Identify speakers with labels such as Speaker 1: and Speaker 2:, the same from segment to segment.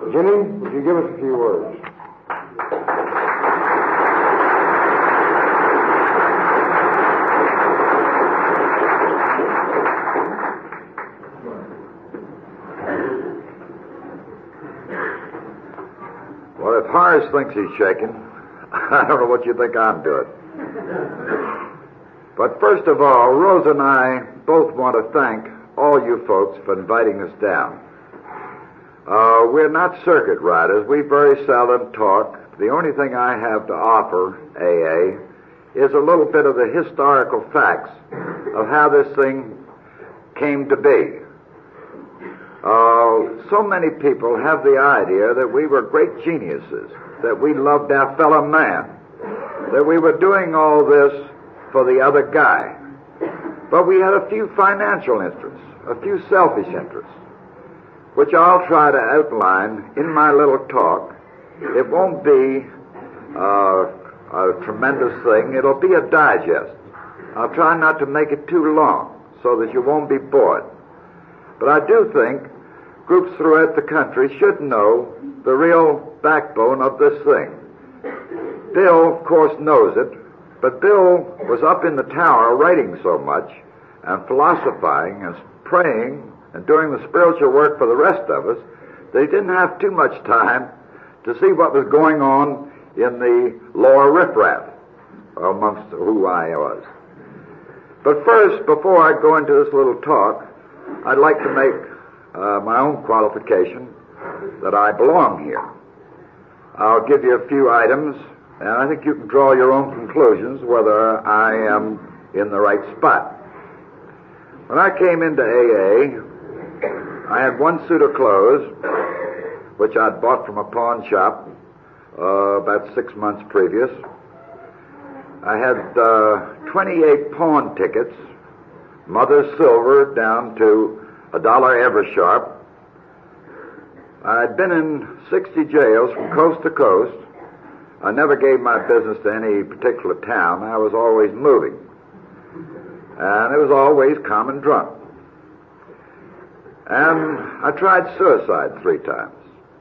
Speaker 1: Ginny, would you give us a few words?
Speaker 2: Well, if Horace thinks he's shaking, I don't know what you think I'm doing. But first of all, Rosa and I both want to thank all you folks for inviting us down. We're not circuit riders. We very seldom talk. The only thing I have to offer AA is a little bit of the historical facts of how this thing came to be. So many people have the idea that we were great geniuses, that we loved our fellow man, that we were doing all this for the other guy. But we had a few financial interests, a few selfish interests, which I'll try to outline in my little talk. It won't be a tremendous thing. It'll be a digest. I'll try not to make it too long so that you won't be bored. But I do think groups throughout the country should know the real backbone of this thing. Bill, of course, knows it, but Bill was up in the tower writing so much and philosophizing and praying and doing the spiritual work for the rest of us, they didn't have too much time to see what was going on in the lower riffraff amongst who I was. But first, before I go into this little talk, I'd like to make my own qualification that I belong here. I'll give you a few items, and I think you can draw your own conclusions whether I am in the right spot. When I came into AA, I had one suit of clothes, which I'd bought from a pawn shop about 6 months previous. I had 28 pawn tickets, mother's silver down to $1 ever sharp. I'd been in 60 jails from coast to coast. I never gave my business to any particular town. I was always moving. And it was always common drunk. And I tried suicide 3 times.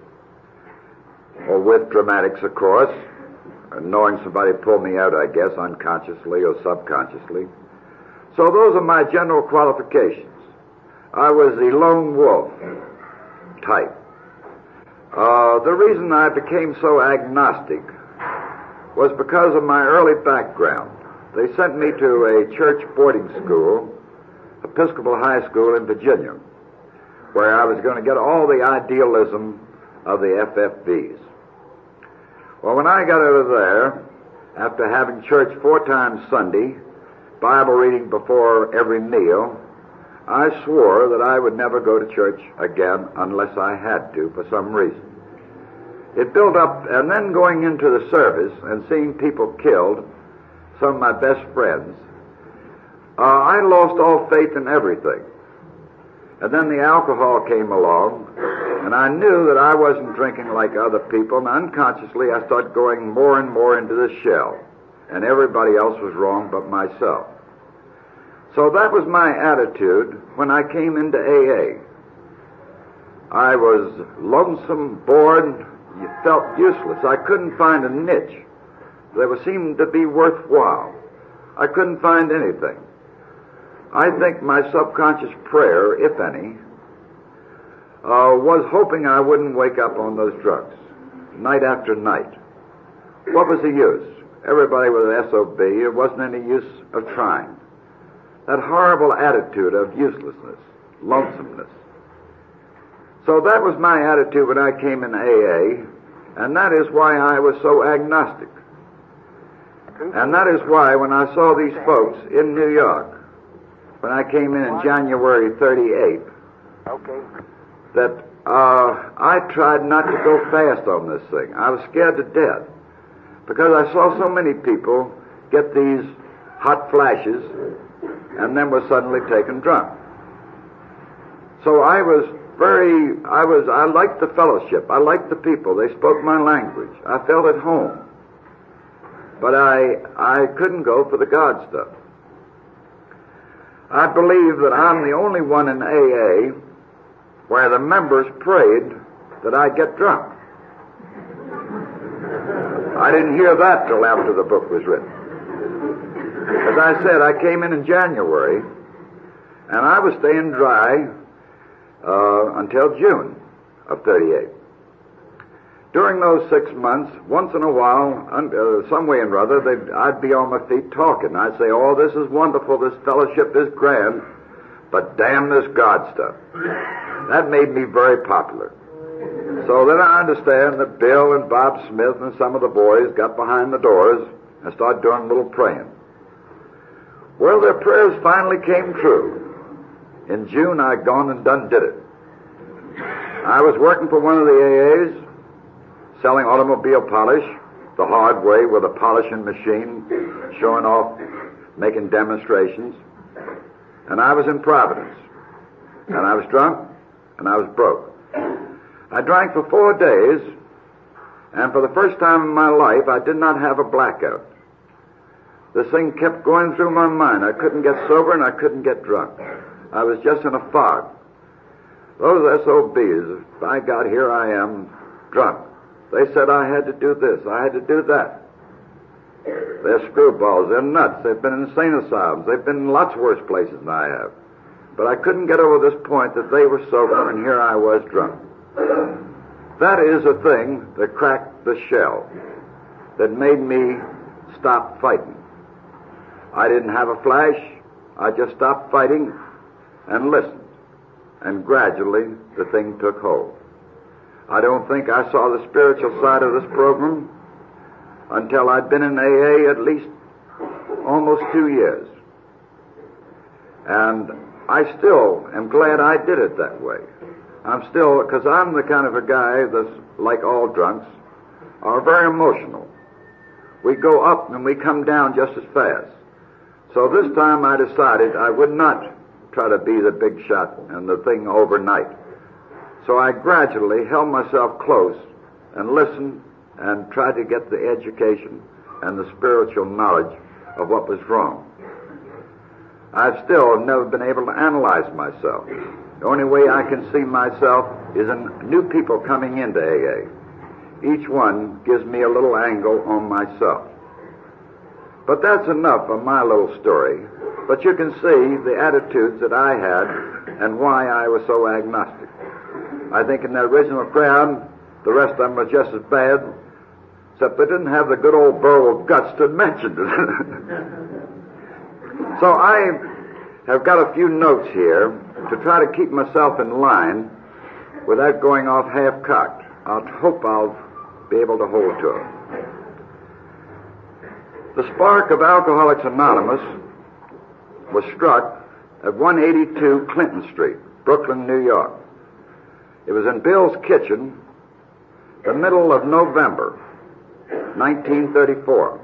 Speaker 2: Or with dramatics, of course, and knowing somebody pulled me out, I guess, unconsciously or subconsciously. So those are my general qualifications. I was the lone wolf type. The reason I became so agnostic was because of my early background. They sent me to a church boarding school, Episcopal High School in Virginia, where I was going to get all the idealism of the FFBs. Well, when I got out of there, after having church 4 times Sunday, Bible reading before every meal, I swore that I would never go to church again unless I had to for some reason. It built up, and then going into the service and seeing people killed, some of my best friends, I lost all faith in everything. And then the alcohol came along, and I knew that I wasn't drinking like other people, and unconsciously I started going more and more into this shell, and everybody else was wrong but myself. So that was my attitude when I came into AA. I was lonesome, bored, felt useless. I couldn't find a niche that seemed to be worthwhile. I couldn't find anything. I think my subconscious prayer, if any, was hoping I wouldn't wake up on those drugs, night after night. What was the use? Everybody was an SOB. It wasn't any use of trying. That horrible attitude of uselessness, lonesomeness. So that was my attitude when I came in AA, and that is why I was so agnostic. And that is why when I saw these folks in New York, when I came in January 38, that I tried not to go fast on this thing. I was scared to death because I saw so many people get these hot flashes and then were suddenly taken drunk. So I liked the fellowship. I liked the people. They spoke my language. I felt at home. But I couldn't go for the God stuff. I believe that I'm the only one in AA where the members prayed that I'd get drunk. I didn't hear that till after the book was written. As I said, I came in January, and I was staying dry until June of 38. During those 6 months, once in a while, some way or other, I'd be on my feet talking. I'd say, oh, this is wonderful, this fellowship is grand, but damn this God stuff. That made me very popular. So then I understand that Bill and Bob Smith and some of the boys got behind the doors and started doing a little praying. Well, their prayers finally came true. In June, I'd gone and did it. I was working for one of the AAs, selling automobile polish the hard way with a polishing machine, showing off, making demonstrations. And I was in Providence. And I was drunk, and I was broke. I drank for 4 days, and for the first time in my life, I did not have a blackout. This thing kept going through my mind. I couldn't get sober, and I couldn't get drunk. I was just in a fog. Those SOBs, by God, here I am, drunk. They said I had to do this, I had to do that. They're screwballs, they're nuts, they've been in insane asylums, they've been in lots worse places than I have. But I couldn't get over this point that they were sober and here I was drunk. That is a thing that cracked the shell, that made me stop fighting. I didn't have a flash, I just stopped fighting and listened. And gradually the thing took hold. I don't think I saw the spiritual side of this program until I'd been in AA at least almost 2 years. And I still am glad I did it that way. I'm still, because I'm the kind of a guy that's, like all drunks, are very emotional. We go up and we come down just as fast. So this time I decided I would not try to be the big shot and the thing overnight. So I gradually held myself close and listened and tried to get the education and the spiritual knowledge of what was wrong. I've still never been able to analyze myself. The only way I can see myself is in new people coming into AA. Each one gives me a little angle on myself. But that's enough of my little story. But you can see the attitudes that I had and why I was so agnostic. I think in the original crowd, the rest of them were just as bad, except they didn't have the good old Burwell guts to mention it. So I have got a few notes here to try to keep myself in line without going off half-cocked. I hope I'll be able to hold to it. The spark of Alcoholics Anonymous was struck at 182 Clinton Street, Brooklyn, New York. It was in Bill's kitchen, the middle of November, 1934.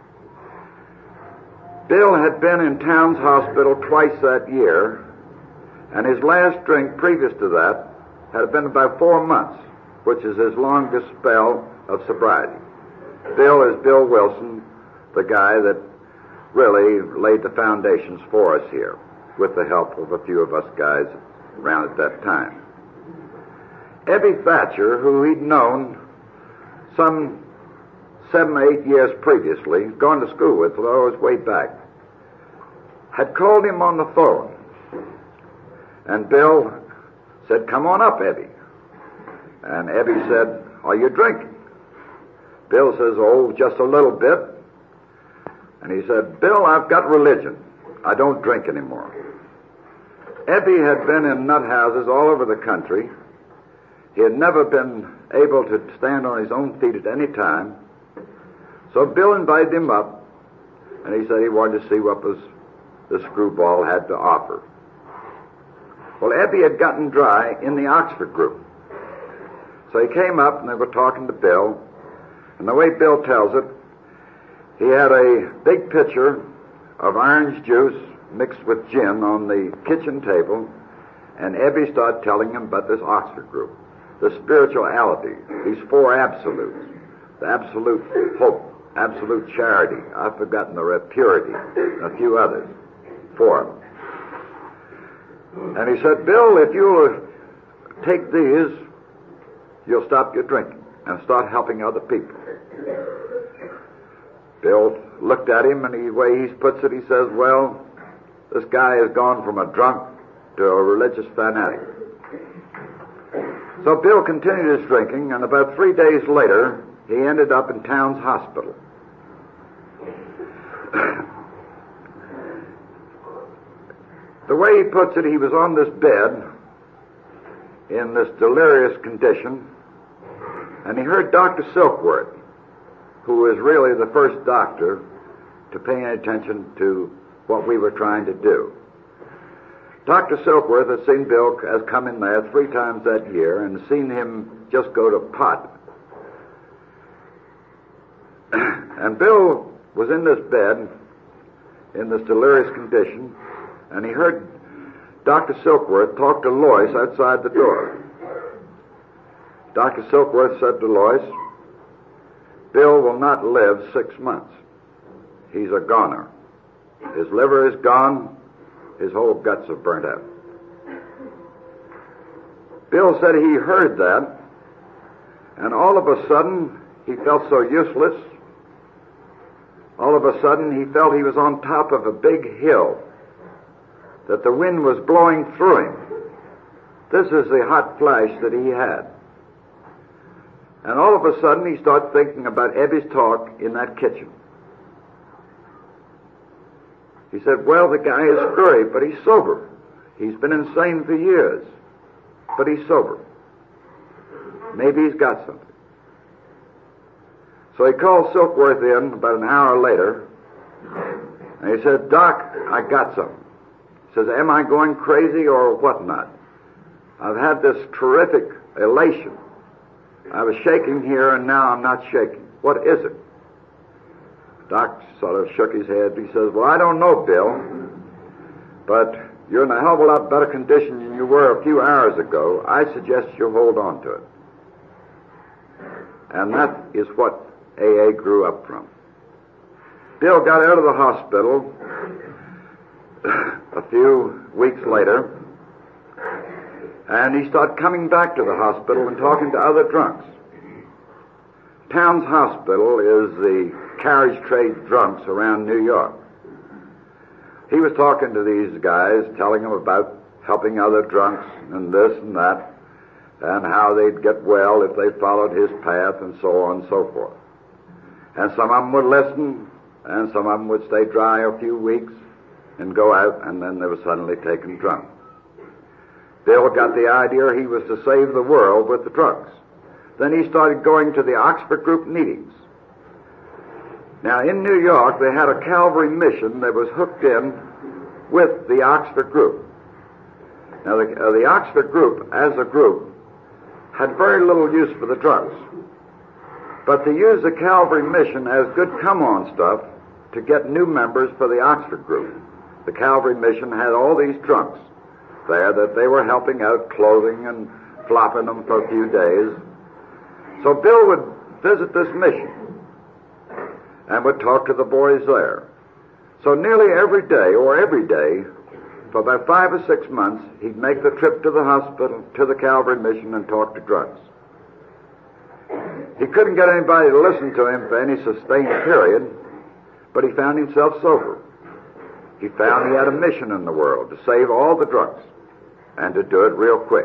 Speaker 2: Bill had been in Towns Hospital twice that year, and his last drink previous to that had been about 4 months, which is his longest spell of sobriety. Bill is Bill Wilson, the guy that really laid the foundations for us here, with the help of a few of us guys around at that time. Ebby Thatcher, who he'd known some 7 or 8 years previously, gone to school with, although it was way back, had called him on the phone. And Bill said, "Come on up, Ebby." And Ebby said, "Are you drinking?" Bill says, "Oh, just a little bit." And he said, "Bill, I've got religion. I don't drink anymore." Ebby had been in nut houses all over the country. He had never been able to stand on his own feet at any time. So Bill invited him up, and he said he wanted to see what the screwball had to offer. Well, Ebby had gotten dry in the Oxford group. So he came up, and they were talking to Bill. And the way Bill tells it, he had a big pitcher of orange juice mixed with gin on the kitchen table, and Ebby started telling him about this Oxford group, the spirituality, these 4 absolutes, the absolute hope, absolute charity, I've forgotten the rest, purity, and a few others, 4 of them. And he said, "Bill, if you'll take these, you'll stop your drinking and start helping other people. Bill looked at him, and the way he puts it, he says, well, this guy has gone from a drunk to a religious fanatic. So Bill continued his drinking, and about 3 days later, he ended up in town's hospital. The way he puts it, he was on this bed in this delirious condition, and he heard Dr. Silkworth, who was really the first doctor to pay any attention to what we were trying to do. Dr. Silkworth had seen Bill has come in there 3 times that year and seen him just go to pot. And Bill was in this bed in this delirious condition, and he heard Dr. Silkworth talk to Lois outside the door. Dr. Silkworth said to Lois, Bill will not live 6 months. He's a goner. His liver is gone. His whole guts are burnt out. Bill said he heard that, and all of a sudden he felt so useless. All of a sudden he felt he was on top of a big hill, that the wind was blowing through him. This is the hot flash that he had. And all of a sudden he started thinking about Ebby's talk in that kitchen. He said, well, the guy is scurry, but he's sober. He's been insane for years, but he's sober. Maybe he's got something. So he called Silkworth in about an hour later, and he said, Doc, I got something. He says, am I going crazy or whatnot? I've had this terrific elation. I was shaking here, and now I'm not shaking. What is it? Doc sort of shook his head. He says, well, I don't know, Bill, but you're in a hell of a lot better condition than you were a few hours ago. I suggest you hold on to it. And that is what AA grew up from. Bill got out of the hospital a few weeks later, and he started coming back to the hospital and talking to other drunks. Town's hospital is the carriage trade drunks around New York. He was talking to these guys, telling them about helping other drunks and this and that, and how they'd get well if they followed his path and so on and so forth. And some of them would listen, and some of them would stay dry a few weeks and go out, and then they were suddenly taken drunk. Bill got the idea he was to save the world with the drugs. Then he started going to the Oxford group meetings. Now, in New York, they had a Calvary mission that was hooked in with the Oxford group. Now, the Oxford group, as a group, had very little use for the drugs. But they used the Calvary mission as good come-on stuff to get new members for the Oxford group. The Calvary mission had all these drunks there that they were helping out, clothing and flopping them for a few days. So Bill would visit this mission and would talk to the boys there. So nearly every day, for about 5 or 6 months, he'd make the trip to the hospital, to the Calvary mission, and talk to drunks. He couldn't get anybody to listen to him for any sustained period, but he found himself sober. He found he had a mission in the world, to save all the drunks, and to do it real quick.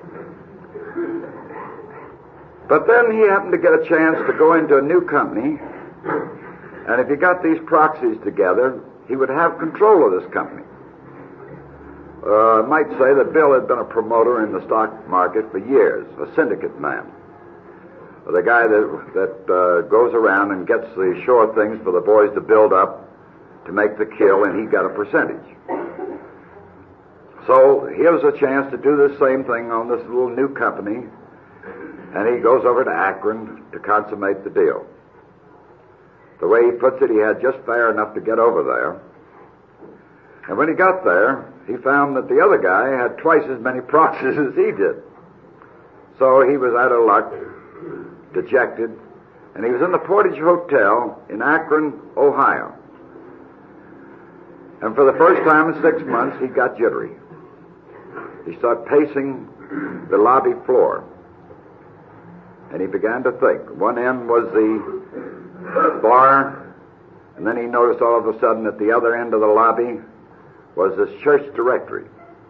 Speaker 2: But then he happened to get a chance to go into a new company, and if he got these proxies together, he would have control of this company. I might say that Bill had been a promoter in the stock market for years, a syndicate man. The guy that goes around and gets the sure things for the boys to build up to make the kill, and he got a percentage. So here's a chance to do the same thing on this little new company, and he goes over to Akron to consummate the deal. The way he puts it, he had just far enough to get over there. And when he got there, he found that the other guy had twice as many proxies as he did. So he was out of luck, dejected, and he was in the Portage Hotel in Akron, Ohio. And for the first time in 6 months, he got jittery. He started pacing the lobby floor. And he began to think. One end was the bar, and then he noticed all of a sudden at the other end of the lobby was this church directory.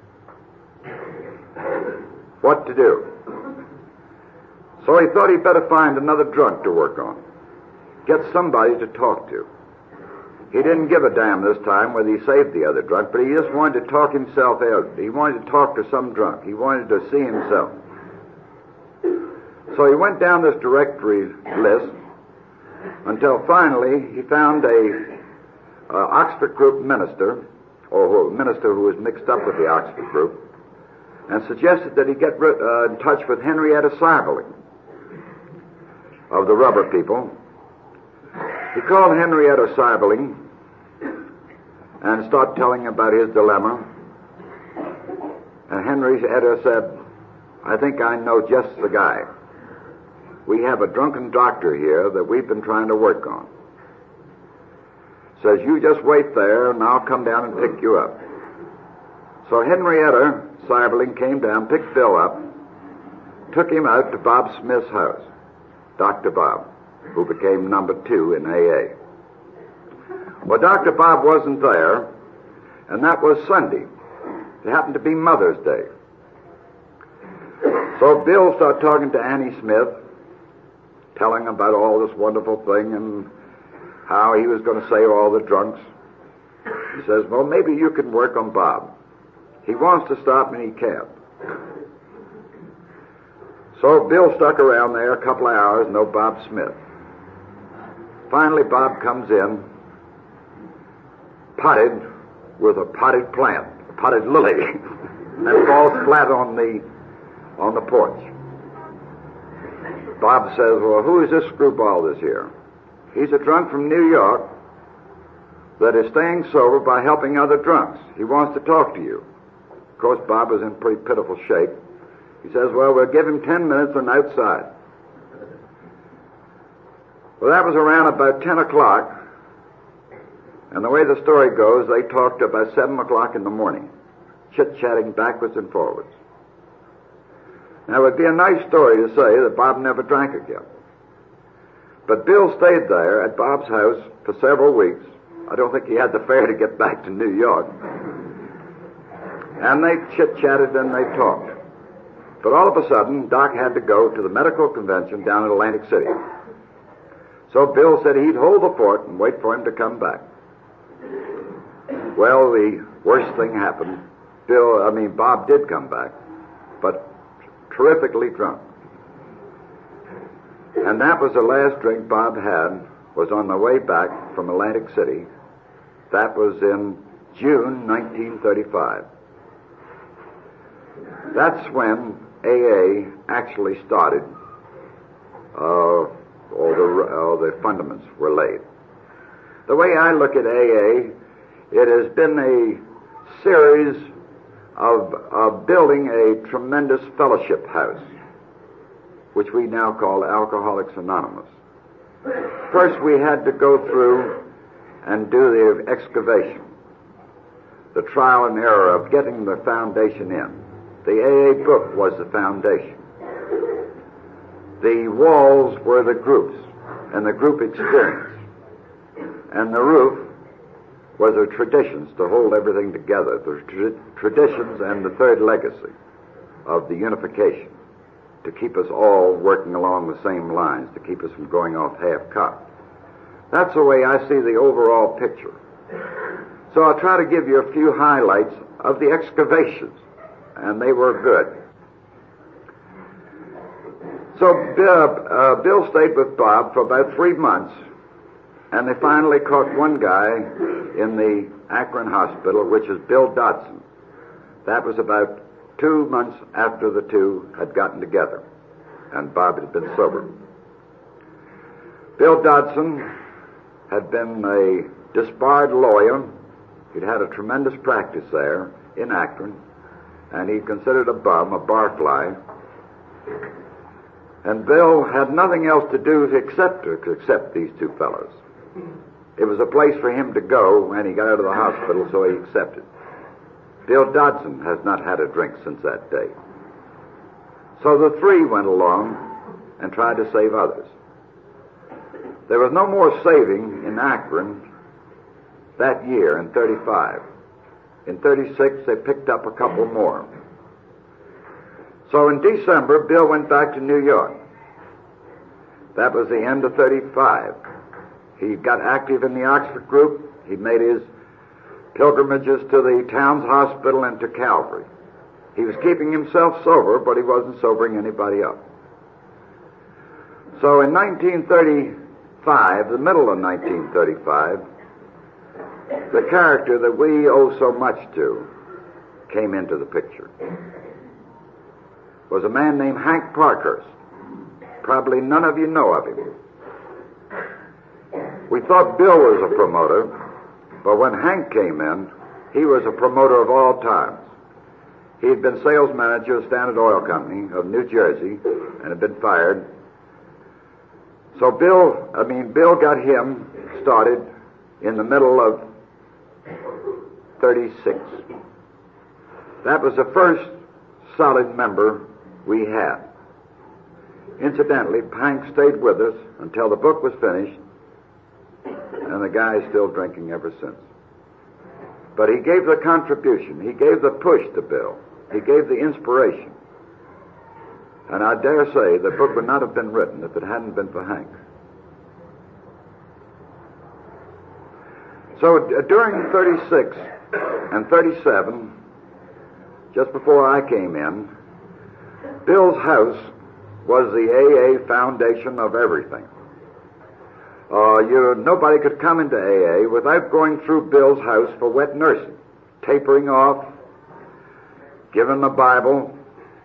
Speaker 2: What to do? So he thought he'd better find another drunk to work on. Get somebody to talk to. He didn't give a damn this time whether he saved the other drunk, but he just wanted to talk himself out. He wanted to talk to some drunk. He wanted to see himself. So he went down this directory list until finally he found a Oxford group minister, or a minister who was mixed up with the Oxford group, and suggested that he get in touch with Henrietta Seiberling of the Rubber People. He called Henrietta Seiberling and started telling about his dilemma. And Henrietta said, "I think I know just the guy. We have a drunken doctor here that we've been trying to work on. Says, you just wait there and I'll come down and pick you up." So Henrietta Seiberling came down, picked Bill up, took him out to Bob Smith's house, Dr. Bob, who became number 2 in AA. Well, Dr. Bob wasn't there, and that was Sunday. It happened to be Mother's Day. So Bill started talking to Annie Smith, telling about all this wonderful thing and how he was going to save all the drunks. He says, "Well, maybe you can work on Bob. He wants to stop and he can't." So Bill stuck around there a couple of hours, no Bob Smith. Finally, Bob comes in, potted with a potted plant, a potted lily, and falls flat on the porch. Bob says, "Well, who is this screwball that's here?" "He's a drunk from New York that is staying sober by helping other drunks. He wants to talk to you." Of course, Bob was in pretty pitiful shape. He says, "Well, we'll give him 10 minutes on outside." Well, that was around about 10 o'clock, and the way the story goes, they talked about 7 o'clock in the morning, chit-chatting backwards and forwards. Now, it would be a nice story to say that Bob never drank again. But Bill stayed there at Bob's house for several weeks. I don't think he had the fare to get back to New York. And they chit-chatted and they talked. But all of a sudden, Doc had to go to the medical convention down in Atlantic City. So Bill said he'd hold the fort and wait for him to come back. Well, the worst thing happened. Bob did come back, but terrifically drunk. And that was the last drink Bob had, was on the way back from Atlantic City. That was in June 1935. That's when AA actually started, all the fundaments were laid. The way I look at AA, it has been a series of building a tremendous fellowship house, which we now call Alcoholics Anonymous. First, we had to go through and do the excavation, the trial and error of getting the foundation in. The AA book was the foundation. The walls were the groups and the group experience. And the roof were the traditions to hold everything together, the traditions and the third legacy of the unification, to keep us all working along the same lines, to keep us from going off half-cocked. That's the way I see the overall picture. So I'll try to give you a few highlights of the excavations, and they were good. So Bill stayed with Bob for about 3 months, and they finally caught one guy in the Akron hospital, which is Bill Dodson. That was about 2 months after the two had gotten together, and Bob had been sober. Bill Dodson had been a disbarred lawyer. He'd had a tremendous practice there in Akron, and he considered a bum, a barfly. And Bill had nothing else to do to accept these two fellows. It was a place for him to go when he got out of the hospital, so he accepted. Bill Dodson has not had a drink since that day. So the three went along, and tried to save others. There was no more saving in Akron that year in 35. In 36, they picked up a couple more. So in December, Bill went back to New York. That was the end of 35. He got active in the Oxford group. He made his pilgrimages to the Towns Hospital and to Calvary. He was keeping himself sober, but he wasn't sobering anybody up. So in 1935, the middle of 1935, the character that we owe so much to came into the picture. Was a man named Hank Parkhurst. Probably none of you know of him. We thought Bill was a promoter, but when Hank came in, he was a promoter of all times. He had been sales manager of Standard Oil Company of New Jersey and had been fired. So Bill got him started in the middle of 36. That was the first solid member we had. Incidentally, Hank stayed with us until the book was finished, and the guy is still drinking ever since. But he gave the contribution. He gave the push to Bill. He gave the inspiration. And I dare say the book would not have been written if it hadn't been for Hank. So during 36 and 37, just before I came in, Bill's house was the AA foundation of everything. Nobody could come into AA without going through Bill's house for wet nursing, tapering off, giving the Bible,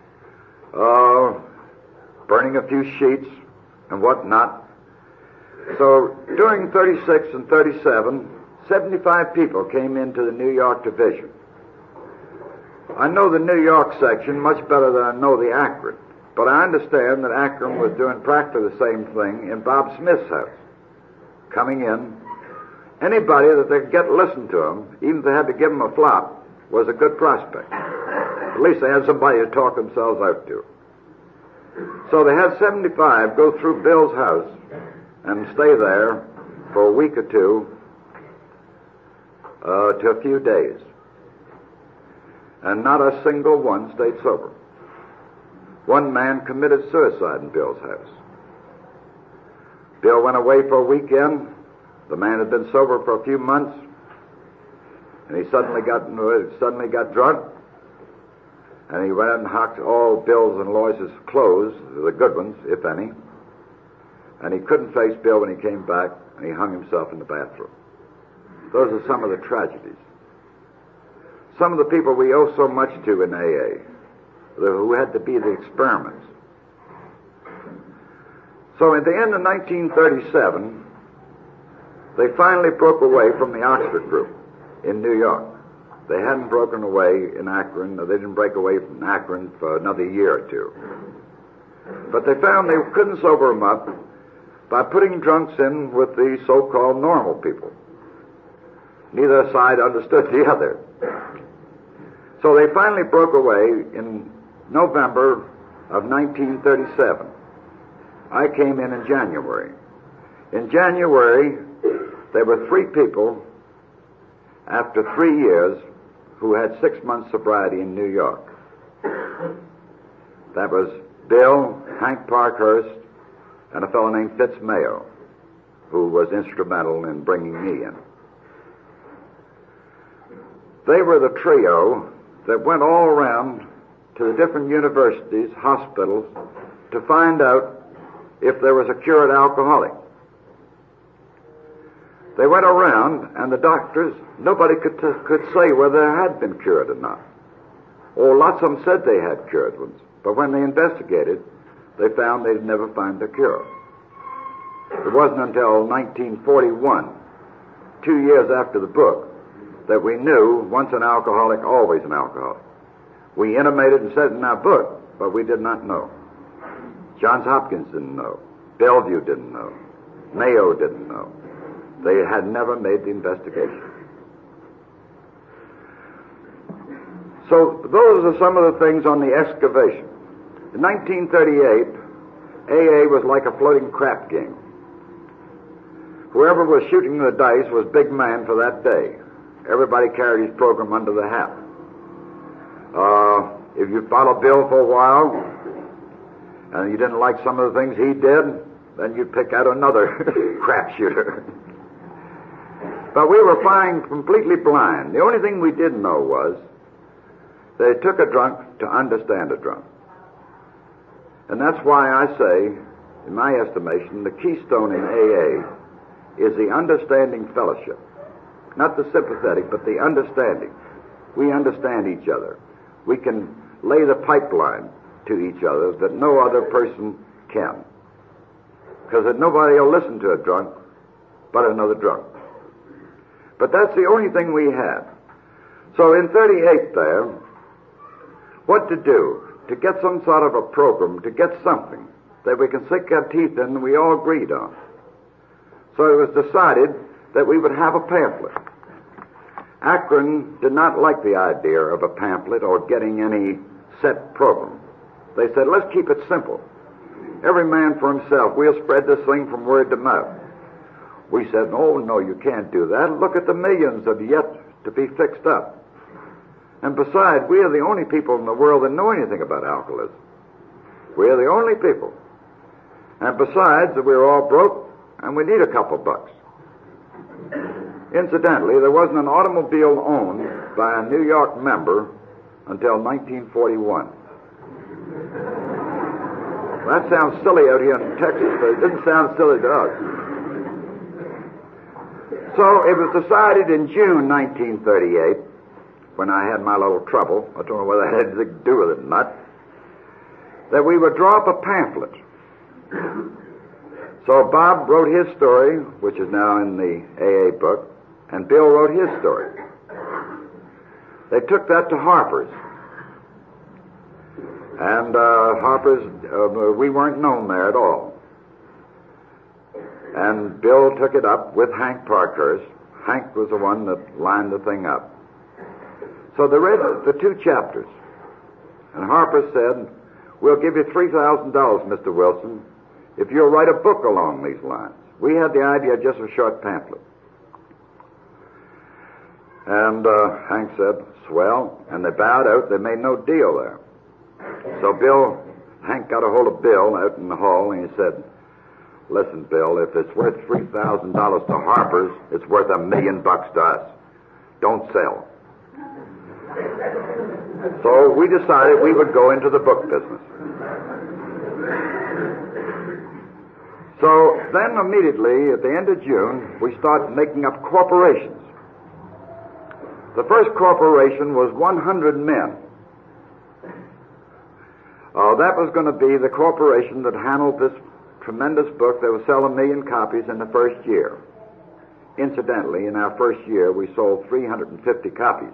Speaker 2: burning a few sheets and whatnot. So during 36 and 37, 75 people came into the New York division. I know the New York section much better than I know the Akron, but I understand that Akron was doing practically the same thing in Bob Smith's house. Coming in, anybody that they could get to listen to him, even if they had to give him a flop, was a good prospect. At least they had somebody to talk themselves out to. So they had 75 go through Bill's house and stay there for a week or two to a few days. And not a single one stayed sober. One man committed suicide in Bill's house. Bill went away for a weekend. The man had been sober for a few months, and he suddenly got drunk, and he went out and hocked all Bill's and Lois's clothes, the good ones, if any, and he couldn't face Bill when he came back, and he hung himself in the bathroom. Those are some of the tragedies. Some of the people we owe so much to in AA, who had to be the experiments. So at the end of 1937, they finally broke away from the Oxford group in New York. They hadn't broken away in Akron, or they didn't break away from Akron for another year or two. But they found they couldn't sober them up by putting drunks in with the so-called normal people. Neither side understood the other. So they finally broke away in November of 1937. I came in January. In January, there were 3 people after 3 years who had 6 months sobriety in New York. That was Bill, Hank Parkhurst, and a fellow named Fitz Mayo, who was instrumental in bringing me in. They were the trio that went all around to the different universities, hospitals, to find out if there was a cured alcoholic. They went around, and the doctors, nobody could say whether they had been cured or not. Or lots of them said they had cured ones, but when they investigated, they found they'd never find the cure. It wasn't until 1941, 2 years after the book, that we knew once an alcoholic, always an alcoholic. We intimated and said it in our book, but we did not know. Johns Hopkins didn't know. Bellevue didn't know. Mayo didn't know. They had never made the investigation. So those are some of the things on the excavation. In 1938, AA was like a floating crap game. Whoever was shooting the dice was big man for that day. Everybody carried his program under the hat. If you followed Bill for a while, and you didn't like some of the things he did, then you'd pick out another crap shooter. But we were flying completely blind. The only thing we did know was that it took a drunk to understand a drunk. And that's why I say, in my estimation, the keystone in AA is the understanding fellowship. Not the sympathetic, but the understanding. We understand each other. We can lay the pipeline to each other that no other person can. Because nobody will listen to a drunk but another drunk. But that's the only thing we had. So in 38 there, what to do? To get some sort of a program, to get something that we can sink our teeth in, we all agreed on. So it was decided that we would have a pamphlet. Akron did not like the idea of a pamphlet or getting any set program. They said, let's keep it simple. Every man for himself. We'll spread this thing from word to mouth. We said, oh, no, you can't do that. Look at the millions that are yet to be fixed up. And besides, we are the only people in the world that know anything about alcoholism. We are the only people. And besides, we're all broke, and we need a couple bucks. Incidentally, there wasn't an automobile owned by a New York member until 1941. That sounds silly out here in Texas, but it didn't sound silly to us. So it was decided in June 1938, when I had my little trouble, I don't know whether that had anything to do with it or not, that we would draw up a pamphlet. So Bob wrote his story, which is now in the AA book, and Bill wrote his story. They took that to Harper's. And Harper's, we weren't known there at all. And Bill took it up with Hank Parkhurst. Hank was the one that lined the thing up. So they read the two chapters. And Harper said, we'll give you $3,000, Mr. Wilson, if you'll write a book along these lines. We had the idea of just a short pamphlet. And Hank said, swell. And they bowed out. They made no deal there. So Hank got a hold of Bill out in the hall, and he said, listen, Bill, if it's worth $3,000 to Harper's, it's worth $1 million to us. Don't sell. So we decided we would go into the book business. So then immediately, at the end of June, we started making up corporations. The first corporation was 100 men. That was going to be the corporation that handled this tremendous book that would sell 1 million copies in the first year. Incidentally, in our first year, we sold 350 copies.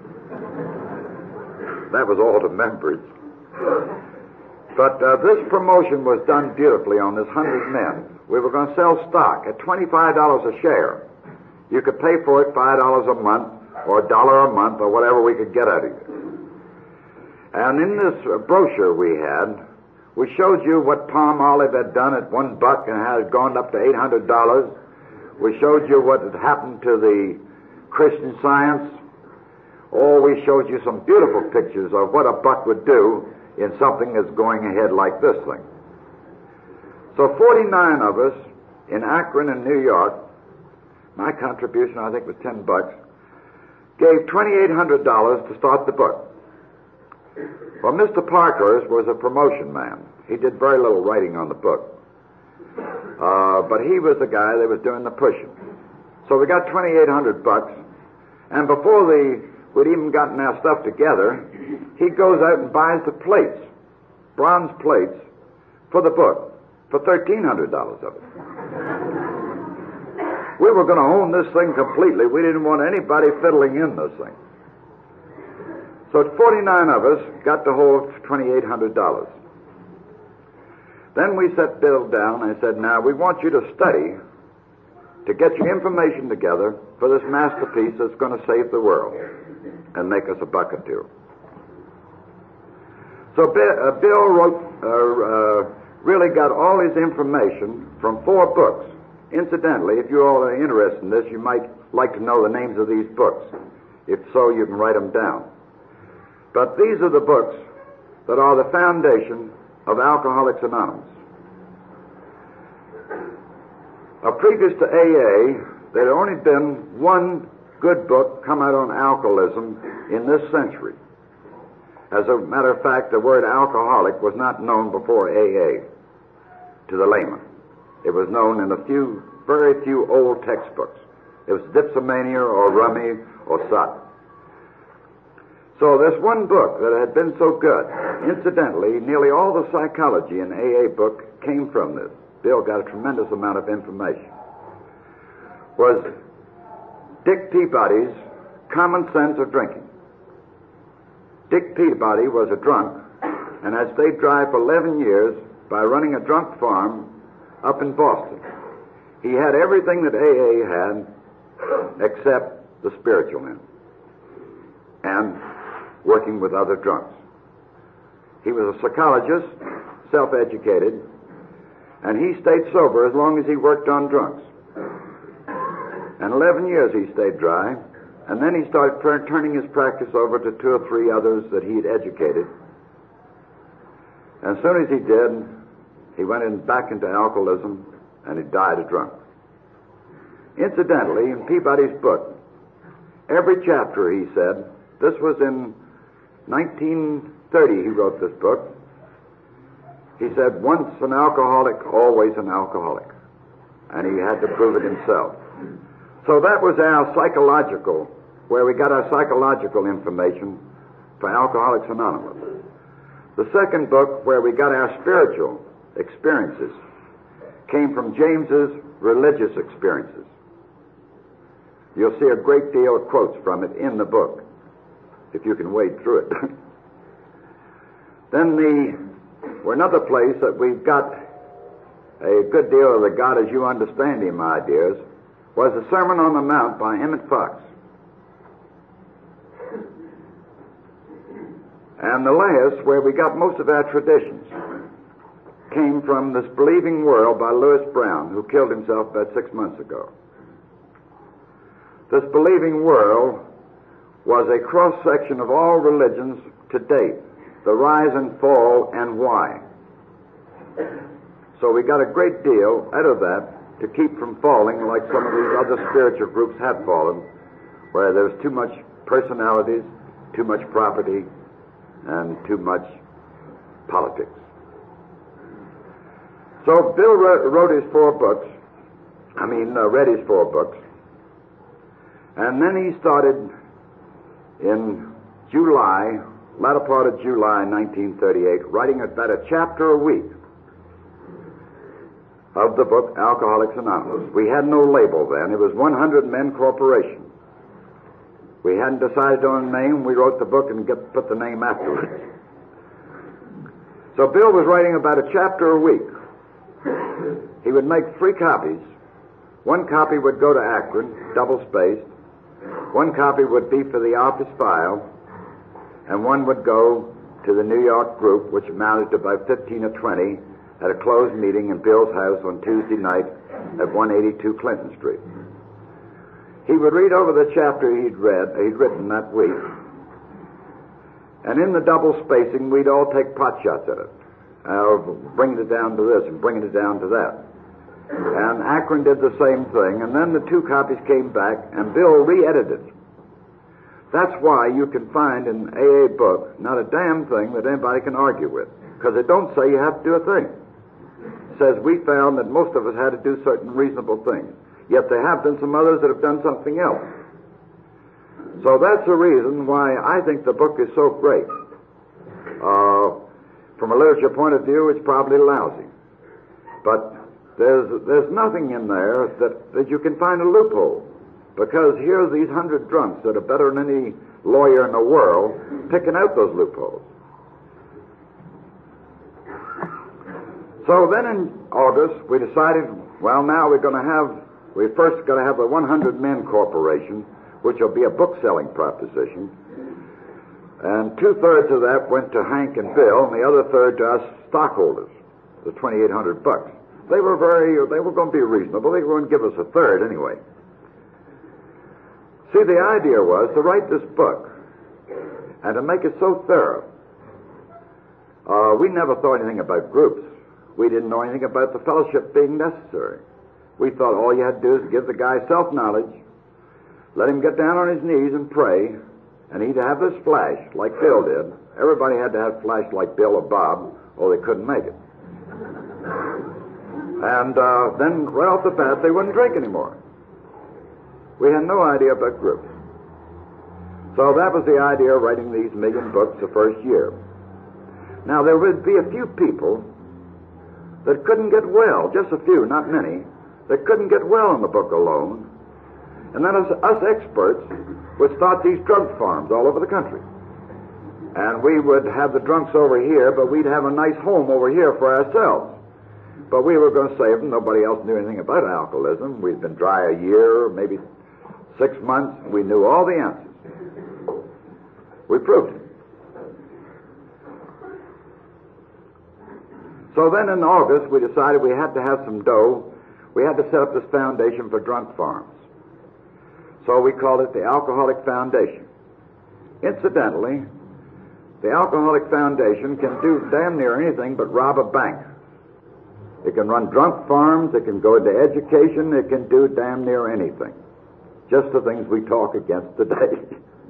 Speaker 2: That was all to members. But this promotion was done beautifully on this 100 men. We were going to sell stock at $25 a share. You could pay for it $5 a month or $1 a month or whatever we could get out of you. And in this brochure we showed you what Palm Olive had done at $1 and how it had gone up to $800. We showed you what had happened to the Christian Science. Oh, we showed you some beautiful pictures of what a buck would do in something that's going ahead like this thing. So 49 of us in Akron and New York, my contribution I think was $10, gave $2,800 to start the book. Well, Mr. Parkhurst was a promotion man. He did very little writing on the book. But he was the guy that was doing the pushing. So we got $2,800, and before we'd even gotten our stuff together, he goes out and buys the plates, bronze plates, for the book, for $1,300 of it. We were going to own this thing completely. We didn't want anybody fiddling in this thing. So 49 of us got the whole $2,800. Then we set Bill down and said, now we want you to study to get your information together for this masterpiece that's going to save the world and make us $1 or $2. So Bill really got all his information from 4 books. Incidentally, if you all are interested in this, you might like to know the names of these books. If so, you can write them down. But these are the books that are the foundation of Alcoholics Anonymous. Previous to AA, there had only been one good book come out on alcoholism in this century. As a matter of fact, the word alcoholic was not known before AA to the layman. It was known in very few old textbooks. It was dipsomania or rummy or sot. So this one book that had been so good, incidentally, nearly all the psychology in AA book came from this. Bill got a tremendous amount of information. Was Dick Peabody's Common Sense of Drinking. Dick Peabody was a drunk and had stayed dry for 11 years by running a drunk farm up in Boston. He had everything that AA had except the spiritual end and working with other drunks. He was a psychologist, self-educated, and he stayed sober as long as he worked on drunks. And 11 years he stayed dry, and then he started turning his practice over to 2 or 3 others that he'd educated. And as soon as he did, he went back into alcoholism, and he died a drunk. Incidentally, in Peabody's book, every chapter, he said, this was in 1930 he wrote this book, he said, once an alcoholic, always an alcoholic. And he had to prove it himself. So that was our psychological, where we got our psychological information for Alcoholics Anonymous. The second book, where we got our spiritual experiences, came from James's religious experiences. You'll see a great deal of quotes from it in the book, if you can wade through it. Then another place that we've got a good deal of the God as You Understand Him ideas was the Sermon on the Mount by Emmett Fox. And the last, where we got most of our traditions, came from This Believing World by Lewis Brown, who killed himself about 6 months ago. This Believing World was a cross-section of all religions to date, the rise and fall and why. So we got a great deal out of that to keep from falling like some of these other spiritual groups have fallen, where there's too much personalities, too much property, and too much politics. So Bill read his 4 books, and then he started in July, latter part of July 1938, writing about a chapter a week of the book Alcoholics Anonymous. We had no label then. It was 100 Men Corporation. We hadn't decided on a name. We wrote the book and put the name afterwards. So Bill was writing about a chapter a week. He would make 3 copies. 1 copy would go to Akron, double-spaced. 1 copy would be for the office file, and 1 would go to the New York group, which amounted to about 15 or 20, at a closed meeting in Bill's house on Tuesday night at 182 Clinton Street. He would read over the chapter he'd written that week, and in the double spacing, we'd all take pot shots at it, bringing it down to this and bringing it down to that. And Akron did the same thing, and then the 2 copies came back, and Bill re-edited. That's why you can find in AA book not a damn thing that anybody can argue with, because it don't say you have to do a thing. It says we found that most of us had to do certain reasonable things, yet there have been some others that have done something else. So that's the reason why I think the book is so great. From a literature point of view, it's probably lousy, but there's nothing in there that you can find a loophole, because here's these 100 drunks that are better than any lawyer in the world picking out those loopholes. So then in August, we decided, well, now we first got to have the 100 Men Corporation, which will be a book-selling proposition. And 2/3 of that went to Hank and Bill, and the other third to us stockholders. the $2,800. They were going to be reasonable. They were going to give us a third anyway. See, the idea was to write this book and to make it so thorough. We never thought anything about groups. We didn't know anything about the fellowship being necessary. We thought all you had to do is give the guy self-knowledge, let him get down on his knees and pray, and he'd have this flash like Bill did. Everybody had to have flash like Bill or Bob, or they couldn't make it. And then right off the bat, they wouldn't drink anymore. We had no idea about groups. So that was the idea of writing these 1,000,000 books the first year. Now, there would be a few people that couldn't get well, just a few, not many, that couldn't get well in the book alone. And then us experts would start these drug farms all over the country. And we would have the drunks over here, but we'd have a nice home over here for ourselves. But we were going to save them. Nobody else knew anything about alcoholism. We'd been dry a year, maybe 6 months. We knew all the answers. We proved it. So then in August, we decided we had to have some dough. We had to set up this foundation for drunk farms. So we called it the Alcoholic Foundation. Incidentally, the Alcoholic Foundation can do damn near anything but rob a bank. It can run drunk farms, it can go into education, it can do damn near anything. Just the things we talk against today.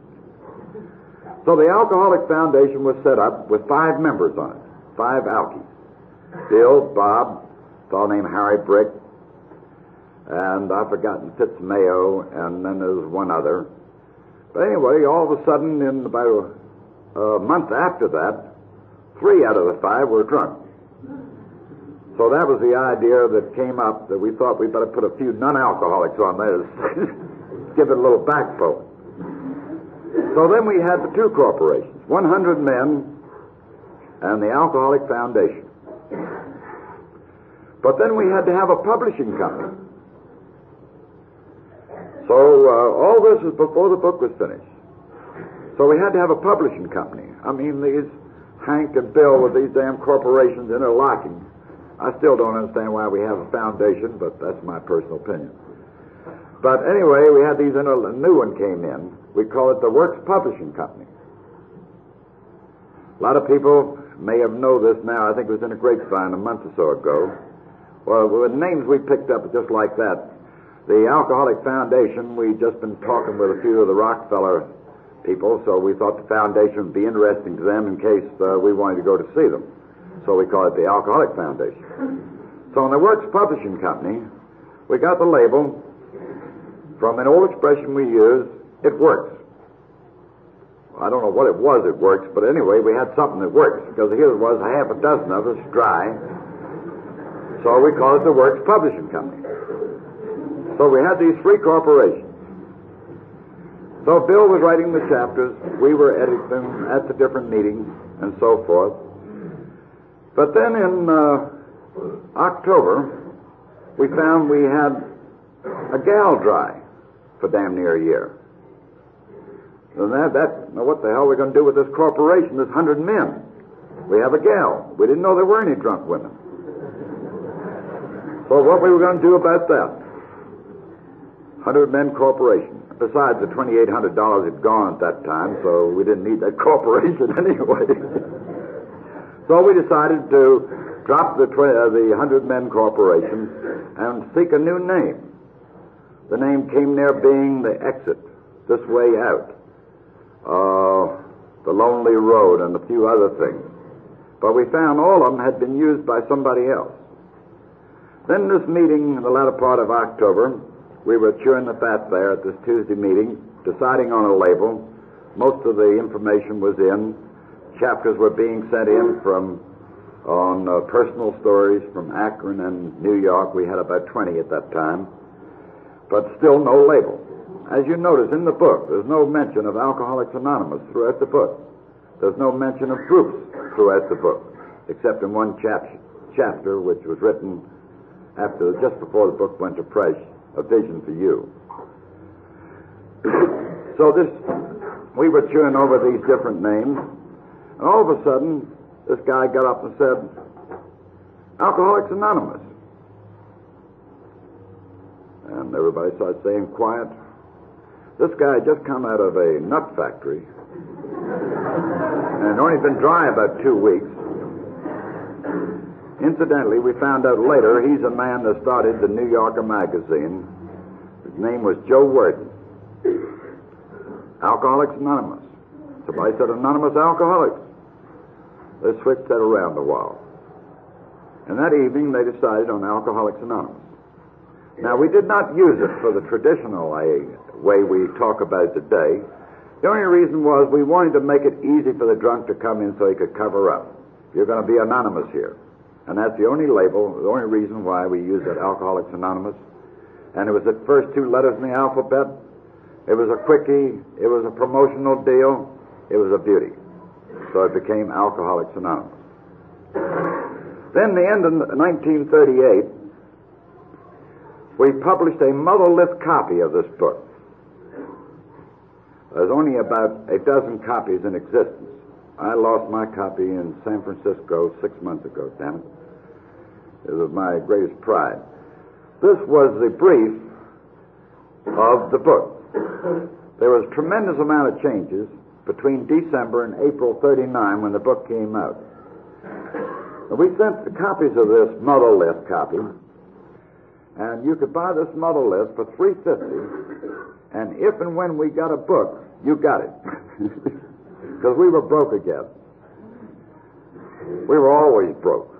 Speaker 2: So the Alcoholic Foundation was set up with 5 members on it, 5 alkies. Bill, Bob, a fellow named Harry Brick, and I've forgotten Fitzmayo, and then there was one other. But anyway, all of a sudden, in about a month after that, 3 out of the 5 were drunk. So that was the idea that came up, that we thought we'd better put a few non-alcoholics on there to give it a little backbone. So then we had the 2 corporations, 100 Men and the Alcoholic Foundation. But then we had to have a publishing company. So all this was before the book was finished. So we had to have a publishing company. I mean, these Hank and Bill with these damn corporations interlocking. I still don't understand why we have a foundation, but that's my personal opinion. But anyway, we had these, a new one came in. We call it the Works Publishing Company. A lot of people may have known this now. I think it was in a grapevine a month or so ago. Well, the names we picked up just like that. The Alcoholic Foundation, we'd just been talking with a few of the Rockefeller people, so we thought the foundation would be interesting to them in case we wanted to go to see them. So we call it the Alcoholic Foundation. So in the Works Publishing Company, we got the label from an old expression we use, it works. Well, I don't know what it was, it works, but anyway, we had something that works, because here it was, half a dozen of us dry. So we call it the Works Publishing Company. So we had these 3 corporations. So Bill was writing the chapters, we were editing them at the different meetings, and so forth. But then in October, we found we had a gal dry for damn near a year. And now what the hell are we going to do with this corporation, this 100 men? We have a gal. We didn't know there were any drunk women. So what we were going to do about that? 100 Men Corporation. Besides, the $2,800 had gone at that time, so we didn't need that corporation anyway. So we decided to drop the 100 Men Corporation and seek a new name. The name came near being The Exit, This Way Out, The Lonely Road, and a few other things. But we found all of them had been used by somebody else. Then this meeting in the latter part of October, we were chewing the fat there at this Tuesday meeting, deciding on a label. Most of the information was in. Chapters were being sent in on personal stories from Akron and New York. We had about 20 at that time. But still no label. As you notice in the book, there's no mention of Alcoholics Anonymous throughout the book. There's no mention of groups throughout the book, except in one chapter which was written just before the book went to press, A Vision for You. So we were chewing over these different names, and all of a sudden, this guy got up and said, Alcoholics Anonymous. And everybody started saying quiet. This guy had just come out of a nut factory and only been dry about 2 weeks. Incidentally, we found out later he's a man that started the New Yorker magazine. His name was Joe Worden. Alcoholics Anonymous. Somebody said Anonymous Alcoholics. They switched that around a while. And that evening they decided on Alcoholics Anonymous. Now, we did not use it for the traditional way we talk about it today. The only reason was we wanted to make it easy for the drunk to come in so he could cover up. You're going to be anonymous here. And that's the only label, the only reason why we use that Alcoholics Anonymous. And it was the first 2 letters in the alphabet. It was a quickie. It was a promotional deal. It was a beauty. So it became Alcoholics Anonymous. Then, the end of 1938, we published a motherless copy of this book. There's only about a dozen copies in existence. I lost my copy in San Francisco 6 months ago, damn it. It was my greatest pride. This was the brief of the book. There was a tremendous amount of changes between December and April 39 when the book came out. And we sent the copies of this motherless copy, and you could buy this motherless for $3.50, and if and when we got a book, you got it. Because we were broke again. We were always broke.